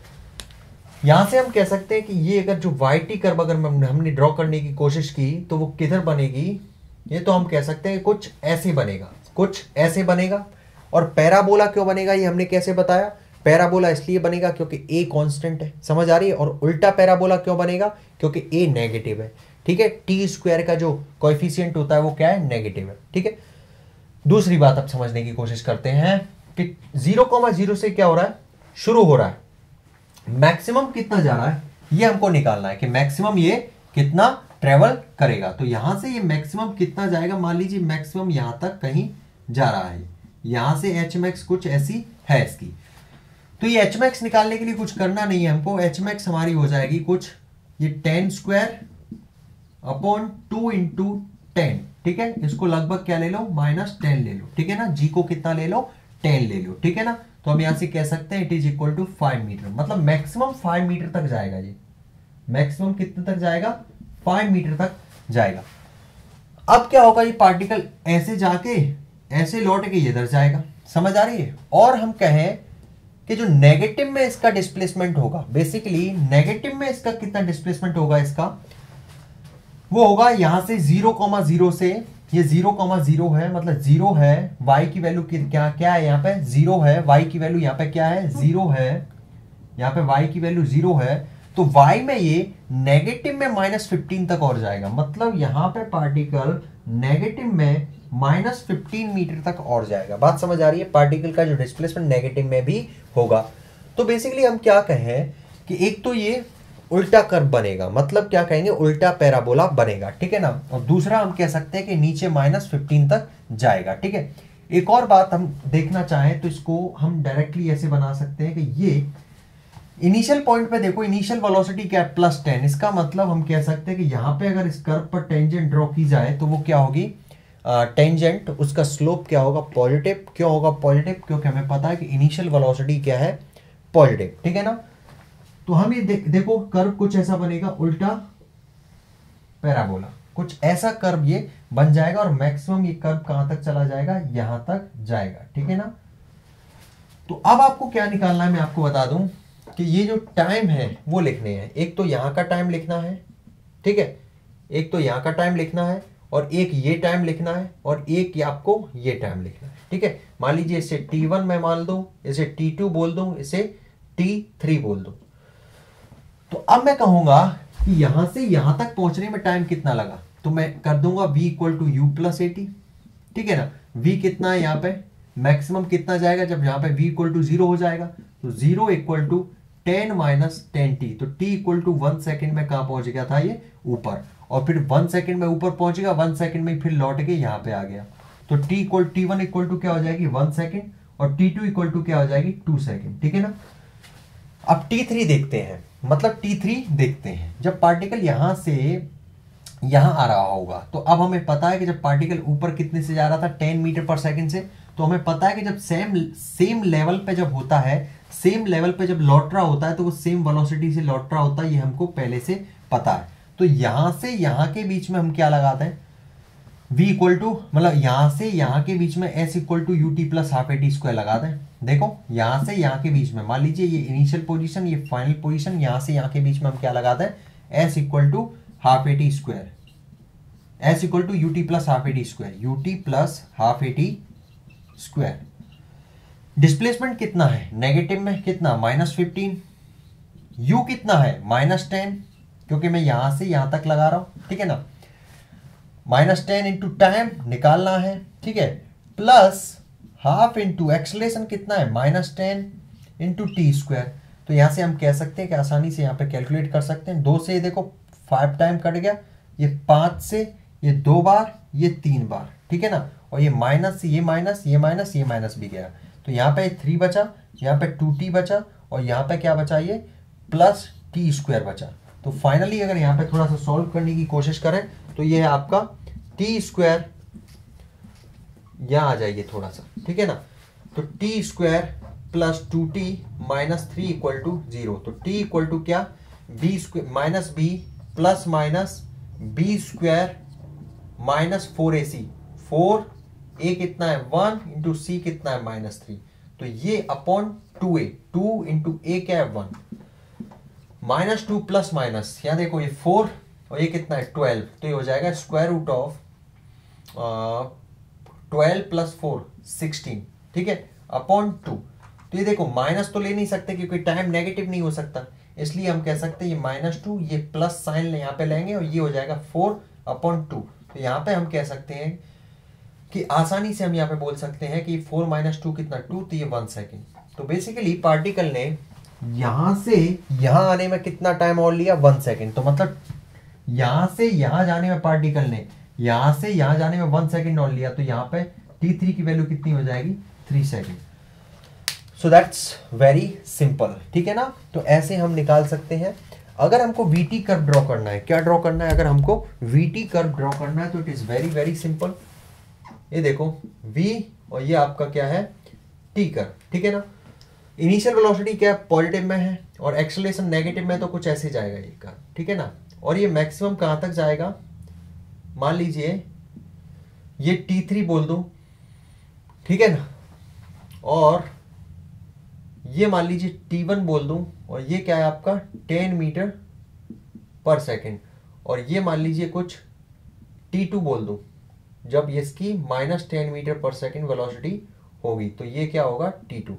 S1: यहां से हम कह सकते हैं कि ये अगर जो वाई टी कर्व अगर हमने ड्रॉ करने की कोशिश की तो वो किधर बनेगी, ये तो हम कह सकते हैं कुछ ऐसे बनेगा, कुछ ऐसे बनेगा। और पैराबोला क्यों बनेगा ये हमने कैसे बताया, पैराबोला इसलिए बनेगा क्योंकि ए कांस्टेंट है, समझ आ रही है। और उल्टा पैराबोला क्यों बनेगा, क्योंकि ए नेगेटिव है, ठीक है। टी स्क्वायर का जो कोएफिशिएंट होता है वो क्या है, नेगेटिव है, ठीक है। दूसरी बात अब समझने की कोशिश करते हैं कि जीरो कॉमा जीरो से क्या हो रहा है, शुरू हो रहा है, मैक्सिमम कितना जा रहा है ये हमको निकालना है कि मैक्सिमम ये कितना ट्रेवल करेगा। तो यहां से ये मैक्सिमम कितना जाएगा, मान लीजिए मैक्सिमम यहां तक कहीं जा रहा है, यहां से एच मैक्स कुछ ऐसी है इसकी। तो ये एच मैक्स निकालने के लिए कुछ करना नहीं है हमको, एच मैक्स हमारी हो जाएगी कुछ ये ten square upon two into ten, ठीक है। इसको लगभग क्या ले लो, माइनस टेन ले लो, ठीक है ना। जी को कितना ले लो, टेन ले लो, ठीक है ना। तो हम यहां से कह सकते हैं it is equal to five metre, मतलब मैक्सिमम फाइव मीटर तक जाएगा, ये मैक्सिमम कितने तक जाएगा, फाइव मीटर तक जाएगा। अब क्या होगा, ये पार्टिकल ऐसे जाके ऐसे लौट के इधर जाएगा, समझ आ रही है। और हम कहें कि जो नेगेटिव में इसका डिस्प्लेसमेंट होगा, बेसिकली नेगेटिव में इसका कितना डिस्प्लेसमेंट होगा, इसका वो होगा यहां से जीरो कॉमा जीरो से, ये जीरो कॉमा जीरो है, मतलब जीरो है, y की वैल्यू क्या क्या है, यहाँ पे जीरो है, y की वैल्यू यहाँ पे क्या है, जीरो है, यहाँ पे y की वैल्यू जीरो है। तो y में ये नेगेटिव में माइनस फिफ्टीन तक और जाएगा, मतलब यहाँ पे पार्टिकल नेगेटिव में माइनस फिफ्टीन मीटर तक और जाएगा। बात समझ आ रही है, पार्टिकल का जो डिस्प्लेसमेंट नेगेटिव में भी होगा। तो बेसिकली हम क्या कहें कि एक तो ये उल्टा कर्व बनेगा, मतलब क्या कहेंगे, उल्टा पैराबोला बनेगा, ठीक है ना। और दूसरा हम कह सकते हैं कि नीचे माइनस फिफ्टीन तक जाएगा, ठीक है। एक और बात हम देखना चाहें तो इसको हम डायरेक्टली ऐसे बना सकते हैं कि ये इनिशियल पॉइंट पे देखो, इनिशियल वेलोसिटी क्या है, प्लस टेन। इसका मतलब हम कह सकते हैं कि यहाँ पे अगर इस कर्व पर टेंजेंट ड्रॉ की जाए तो वो क्या होगी, टेंजेंट, उसका स्लोप क्या होगा, पॉजिटिव। क्यों होगा पॉजिटिव, क्योंकि हमें पता है कि इनिशियल वेलोसिटी क्या है, पॉजिटिव, ठीक है ना। तो हम ये दे, देखो कर्व कुछ ऐसा बनेगा, उल्टा पैराबोला, कुछ ऐसा कर्व ये बन जाएगा। और मैक्सिमम ये कर्व कहां तक चला जाएगा, यहां तक जाएगा, ठीक है ना। तो अब आपको क्या निकालना है, मैं आपको बता दूं कि ये जो टाइम है वो लिखने हैं। एक तो यहां का टाइम लिखना है, ठीक है, एक तो यहां का टाइम लिखना है, और एक ये टाइम लिखना है, और एक आपको ये टाइम लिखना है, ठीक है। मान लीजिए इसे टी वन मैं मान दूं, इसे टी टू बोल दूं, इसे टी थ्री बोल दूं। तो अब मैं कहूंगा कि यहां से यहां तक पहुंचने में टाइम कितना लगा, तो मैं कर दूंगा v equal to u plus a t, ठीक है ना। v कितना है यहाँ पे, मैक्सिमम कितना जाएगा जब यहाँ पे v इक्वल टू जीरो हो जाएगा, तो zero equal to ten minus ten t, तो t equal to one second में कहाँ पहुंच गया था ये ऊपर, और फिर वन सेकेंड में ऊपर पहुंचेगा, वन सेकेंड में फिर लौट के यहाँ पे आ गया, तो t equal t one equal to क्या हो जाएगी वन सेकेंड, और टी टू इक्वल टू क्या हो जाएगी टू सेकेंड, ठीक है ना। अब टी थ्री देखते हैं, मतलब टी थ्री देखते हैं, जब पार्टिकल यहां से यहां आ रहा होगा, तो अब हमें पता है कि जब पार्टिकल ऊपर कितने से जा रहा था टेन मीटर पर सेकंड से, तो हमें पता है कि जब सेम सेम लेवल पे जब होता है, सेम लेवल पे जब लौट रहा होता है, तो वो सेम वेलोसिटी से लौट रहा होता है, ये हमको पहले से पता है। तो यहां से यहां के बीच में हम क्या लगाते हैं, v इक्वल टू, मतलब यहां से यहां के बीच में s equal to u t plus half a t square लगा दें। देखो यहां से यहां के बीच में, मान लीजिए ये इनिशियल पोजीशन, ये फाइनल पोजीशन, यहां से यहां के बीच में हम क्या लगाते हैं, s equal to half a t square, s equal to u t plus half a t square, u t plus half a t square. Displacement कितना है, नेगेटिव में कितना माइनस फिफ्टीन, u कितना है माइनस टेन, क्योंकि मैं यहां से यहां तक लगा रहा हूं, ठीक है ना, माइनस टेन इंटू टाइम निकालना है, ठीक है, प्लस हाफ इंटू एक्सलेशन कितना है minus ten into t square. तो यहां से हम कह सकते हैं कि आसानी से यहाँ पे कैलकुलेट कर सकते हैं, दो से देखो फाइव टाइम कट गया, ये पांच से ये दो बार, ये तीन बार, ठीक है ना, और ये माइनस से ये माइनस, ये माइनस, ये माइनस भी गया, तो यहाँ पे थ्री बचा, यहाँ पे टू टी बचा, और यहाँ पे क्या बचा, ये प्लस टी स्क्वायर बचा। तो फाइनली अगर यहाँ पे थोड़ा सा सॉल्व करने की कोशिश करें, तो ये है आपका टी स्क्वायर, यहाँ आ जाइए थोड़ा सा, ठीक है ना, तो t square plus two t minus three equal to zero, तो टी इक्वल टू क्या, b square minus b plus minus b square minus four a c, four a कितना है वन इंटू सी कितना है माइनस थ्री, तो ये upon two a, two into a क्या है one, minus two plus minus, यहाँ देखो ये फोर और ये कितना है ट्वेल्व, तो ये हो जाएगा square root of twelve plus four sixteen, ठीक है, अपॉन टू। तो ये देखो माइनस तो ले नहीं सकते क्योंकि टाइम नेगेटिव नहीं हो सकता, इसलिए हम कह सकते हैं ये माइनस टू, ये प्लस साइन यहाँ पे लेंगे और ये हो जाएगा फोर अपॉन टू। तो यहाँ पे हम कह सकते हैं कि आसानी से हम यहाँ पे बोल सकते हैं कि फोर माइनस टू कितना टू, तो ये वन सेकेंड। तो बेसिकली पार्टिकल ने यहां से यहां आने में कितना टाइम और लिया, वन सेकेंड। तो मतलब यहां से यहां जाने में पार्टिकल ने यहां से यहां जाने में वन सेकेंड और लिया, तो यहाँ पे टी थ्री की वैल्यू कितनी हो जाएगी, three second. So that's very simple, ठीक है ना। तो ऐसे हम निकाल सकते हैं। अगर हमको वीटी कर्व ड्रॉ करना है, क्या ड्रॉ करना है, अगर हमको वीटी कर्व ड्रॉ करना है तो it is very very simple. ये देखो v और ये आपका क्या है t कर्व, ठीक है ना। इनिशियल वेलोसिटी क्या पॉजिटिव में है और एक्सेलरेशन नेगेटिव में, तो कुछ ऐसे जाएगा ये कर्व, ठीक है ना। और ये मैक्सिमम कहां तक जाएगा, मान लीजिए ये टी थ्री बोल दूं, ठीक है ना, और ये मान लीजिए टी वन बोल दूं, और ये क्या है आपका टेन मीटर पर सेकेंड, और ये मान लीजिए कुछ टी टू बोल दूं, जब इसकी minus ten metre per second velocity होगी, तो ये क्या होगा t two.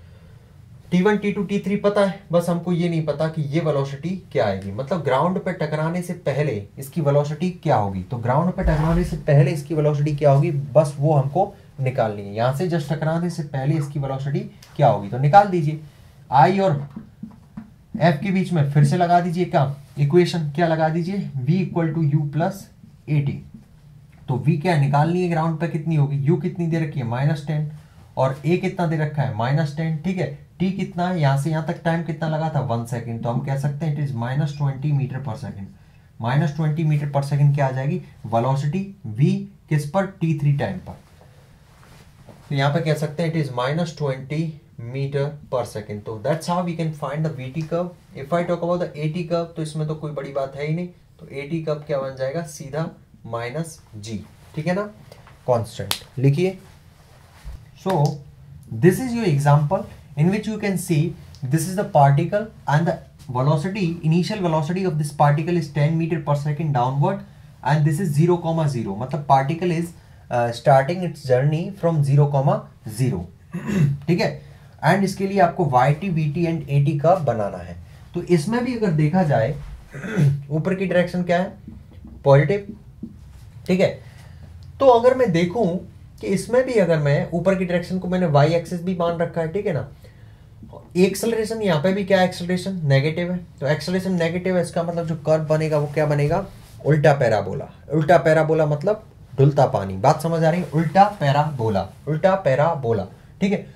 S1: T one, t two, t three पता है, बस हमको ये नहीं पता कि ये वेलोसिटी क्या आएगी, मतलब ग्राउंड पे टकराने से पहले इसकी वेलोसिटी क्या होगी। तो ग्राउंड पे टकराने से पहले इसकी वेलोसिटी क्या होगी, बस वो हमको निकालनी है। यहां से जस्ट टकराने से पहले इसकी वेलोसिटी क्या होगी, तो निकाल दीजिए। आई और एफ के बीच में फिर से लगा दीजिए क्या इक्वेशन, क्या लगा दीजिए, v equal to u plus a t. तो v क्या निकालनी है, ग्राउंड पे कितनी होगी, u कितनी दे रखी है माइनस टेन, और a कितना दे रखा है माइनस टेन, ठीक है। t कितना है, यहां से यहां तक टाइम कितना लगा था, वन सेकेंड, तो हम कह सकते हैं it is minus twenty metre per second. Minus twenty metre per second क्या आ जाएगी वेलोसिटी, v किस पर, टी थ्री टाइम पर। तो यहाँ पे कह सकते हैं it is minus twenty metre per second. तो that's how we can find the v t curve. If I talk about the a t curve, तो इसमें तो कोई बड़ी बात है ही नहीं, तो एटी कर्व क्या बन जाएगा, सीधा माइनस जी, ठीक है ना, कांस्टेंट लिखिए। So this is your example in which you can see this is the particle and the velocity, initial velocity of this particle is ten meter per second downward, and this is zero comma zero, मतलब particle is uh, starting its journey from zero comma zero, ठीक है। And इसके लिए आपको y t, v t and a t का बनाना है। तो इसमें भी अगर देखा जाए ऊपर की डायरेक्शन क्या है, पॉजिटिव, ठीक है। तो अगर मैं देखूं कि इसमें भी अगर मैं ऊपर की डायरेक्शन को मैंने वाई एक्सिस भी मान रखा है, ठीक है ना, एक्सेलरेशन यहाँ पे भी क्या है, एक्सेलरेशन नेगेटिव है, तो एक्सेलरेशन नेगेटिव है, इसका मतलब जो कर्व बनेगा वो क्या बनेगा, उल्टा पैराबोला। उल्टा पैराबोला मतलब डुलता पानी, बात समझ आ रही है, उल्टा पैराबोला, उल्टा पैराबोला, ठीक है।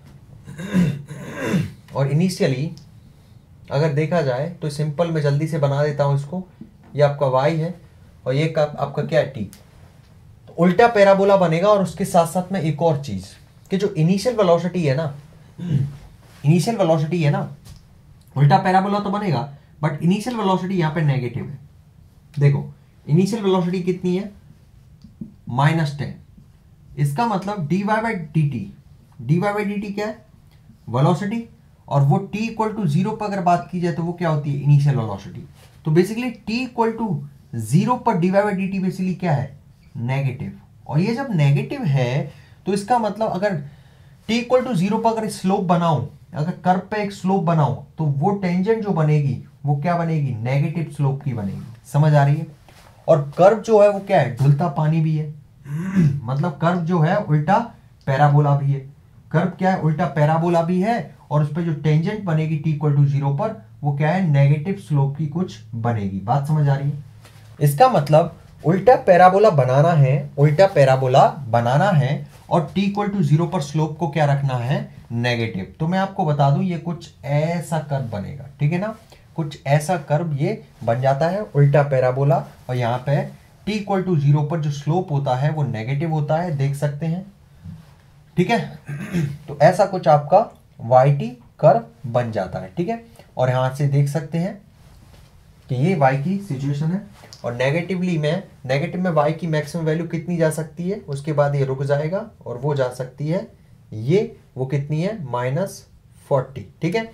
S1: और इनिशियली अगर देखा जाए तो सिंपल मैं जल्दी से बना देता हूं इसको, ये आपका y है और ये का, आपका क्या है, t, तो उल्टा पैराबोला बनेगा। और उसके साथ साथ में एक और चीज कि जो इनिशियल वेलोसिटी है ना, इनिशियल वेलोसिटी है ना, उल्टा पैराबोला तो बनेगा बट इनिशियल वेलोसिटी यहाँ पे नेगेटिव है। देखो इनिशियल वेलोसिटी कितनी है, माइनस टेन, इसका मतलब d y by d t, d y by d t क्या है, वेलोसिटी, और वो t इक्वल टू जीरो पर अगर बात की जाए तो वो क्या होती है, इनिशियल वेलोसिटी। तो basically t equal to zero पर d y by d t basically क्या है, नेगेटिव। और ये जब नेगेटिव है तो इसका मतलब अगर t इक्वल टू जीरो पर अगर स्लोप बनाऊं, अगर कर्व पे एक स्लोप बनाऊं तो वो टेंजेंट जो बनेगी वो क्या बनेगी, नेगेटिव स्लोप की बनेगी, समझ आ रही है। और कर्व जो है वो क्या है, ढुलता पानी भी है, मतलब कर्व जो है उल्टा पैराबोला भी है, कर्व क्या है, उल्टा पैराबोला भी है, और उस पर जो टेंजेंट बनेगी t इक्वल टू जीरो पर वो क्या है, नेगेटिव स्लोप की कुछ बनेगी, बात समझ आ रही है। इसका मतलब उल्टा पैराबोला बनाना है, उल्टा पैराबोला बनाना है और t इक्वल टू जीरो पर स्लोप को क्या रखना है, नेगेटिव। तो मैं आपको बता दूं ये कुछ ऐसा कर्व बनेगा, ठीक है ना, कुछ ऐसा कर्व ये बन जाता है उल्टा पैराबोला। और यहाँ पे t इक्वल टू जीरो पर जो स्लोप होता है वो नेगेटिव होता है, देख सकते हैं, ठीक है। तो ऐसा कुछ आपका वाई टी कर्व बन जाता है, ठीक है। और यहाँ से देख सकते हैं कि ये y की सिचुएशन है, और नेगेटिवली में नेगेटिव में y की मैक्सिमम वैल्यू कितनी जा सकती है, उसके बाद ये रुक जाएगा और वो जा सकती है, ये वो कितनी है, माइनस फोर्टी, ठीक है।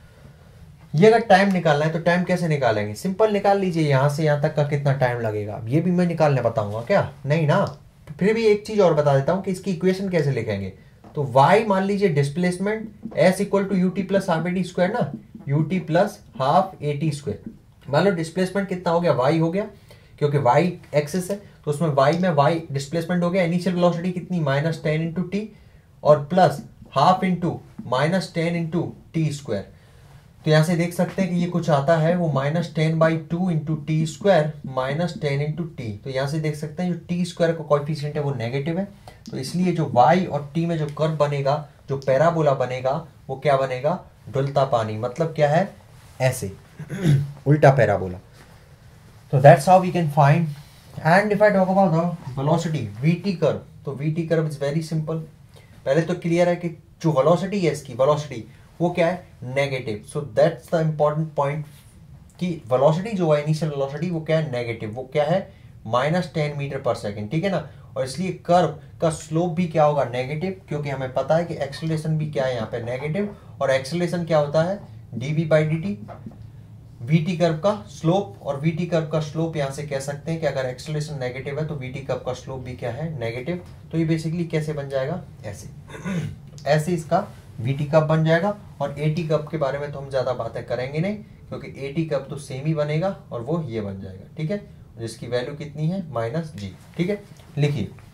S1: ये अगर टाइम निकालना है तो टाइम कैसे निकालेंगे, सिंपल निकाल लीजिए, यहाँ से यहाँ तक का कितना टाइम लगेगा, ये भी मैं निकालने बताऊंगा क्या, नहीं ना। फिर भी एक चीज और बता देता हूँ कि इसकी इक्वेशन कैसे लिखेंगे। तो y मान लीजिए displacement, s equal to u t plus half a t square ना, u t plus half a t square. मान लो डिस्प्लेसमेंट कितना हो गया, y हो गया, क्योंकि y एक्सिस है तो उसमें y में y डिस्प्लेसमेंट हो गया। इनिशियल वेलोसिटी कितनी, माइनस टेन इंटू टी, और plus half into minus ten into t square. तो यहाँ से देख सकते हैं कि ये कुछ आता है वो minus ten by two into t square minus ten into t. तो यहाँ से देख सकते हैं जो टी स्क्वायर का कोएफिशिएंट है वो नेगेटिव है, तो इसलिए जो y और t में जो कर्व बनेगा, जो पैराबोला बनेगा वो क्या बनेगा, डुलता पानी, मतलब क्या है, ऐसे उल्टा पैराबोला। तो that's how we can find. And if I talk about the velocity vt curve, तो vt curve is very simple. पहले तो क्लियर है कि जो वेलोसिटी है इसकी, वेलोसिटी वो क्या है, negative. So that's the important point कि वेलोसिटी जो है, इनिशियल वेलोसिटी वो क्या है, नेगेटिव, वो क्या है, minus ten metre per second, ठीक है ना। और इसलिए कर्व का स्लोप भी क्या होगा, नेगेटिव, क्योंकि हमें पता है कि एक्सेलरेशन भी क्या है यहाँ पे, नेगेटिव। और एक्सेलरेशन क्या होता है, d v by d t, v t curve का स्लोप। और वी टी कर्व का स्लोप यहाँ से कह सकते हैं कि अगर एक्सेलरेशन नेगेटिव है तो वी टी कर्व का स्लोप भी क्या है, नेगेटिव। तो ये बेसिकली कैसे बन जाएगा, ऐसे ऐसे इसका वी टी कर्व बन जाएगा। और ए टी कर्व के बारे में तो हम ज्यादा बातें करेंगे नहीं, क्योंकि ए टी कर्व तो सेम ही बनेगा और वो ये बन जाएगा, ठीक है, जिसकी वैल्यू कितनी है, माइनस जी, ठीक है। लिखिए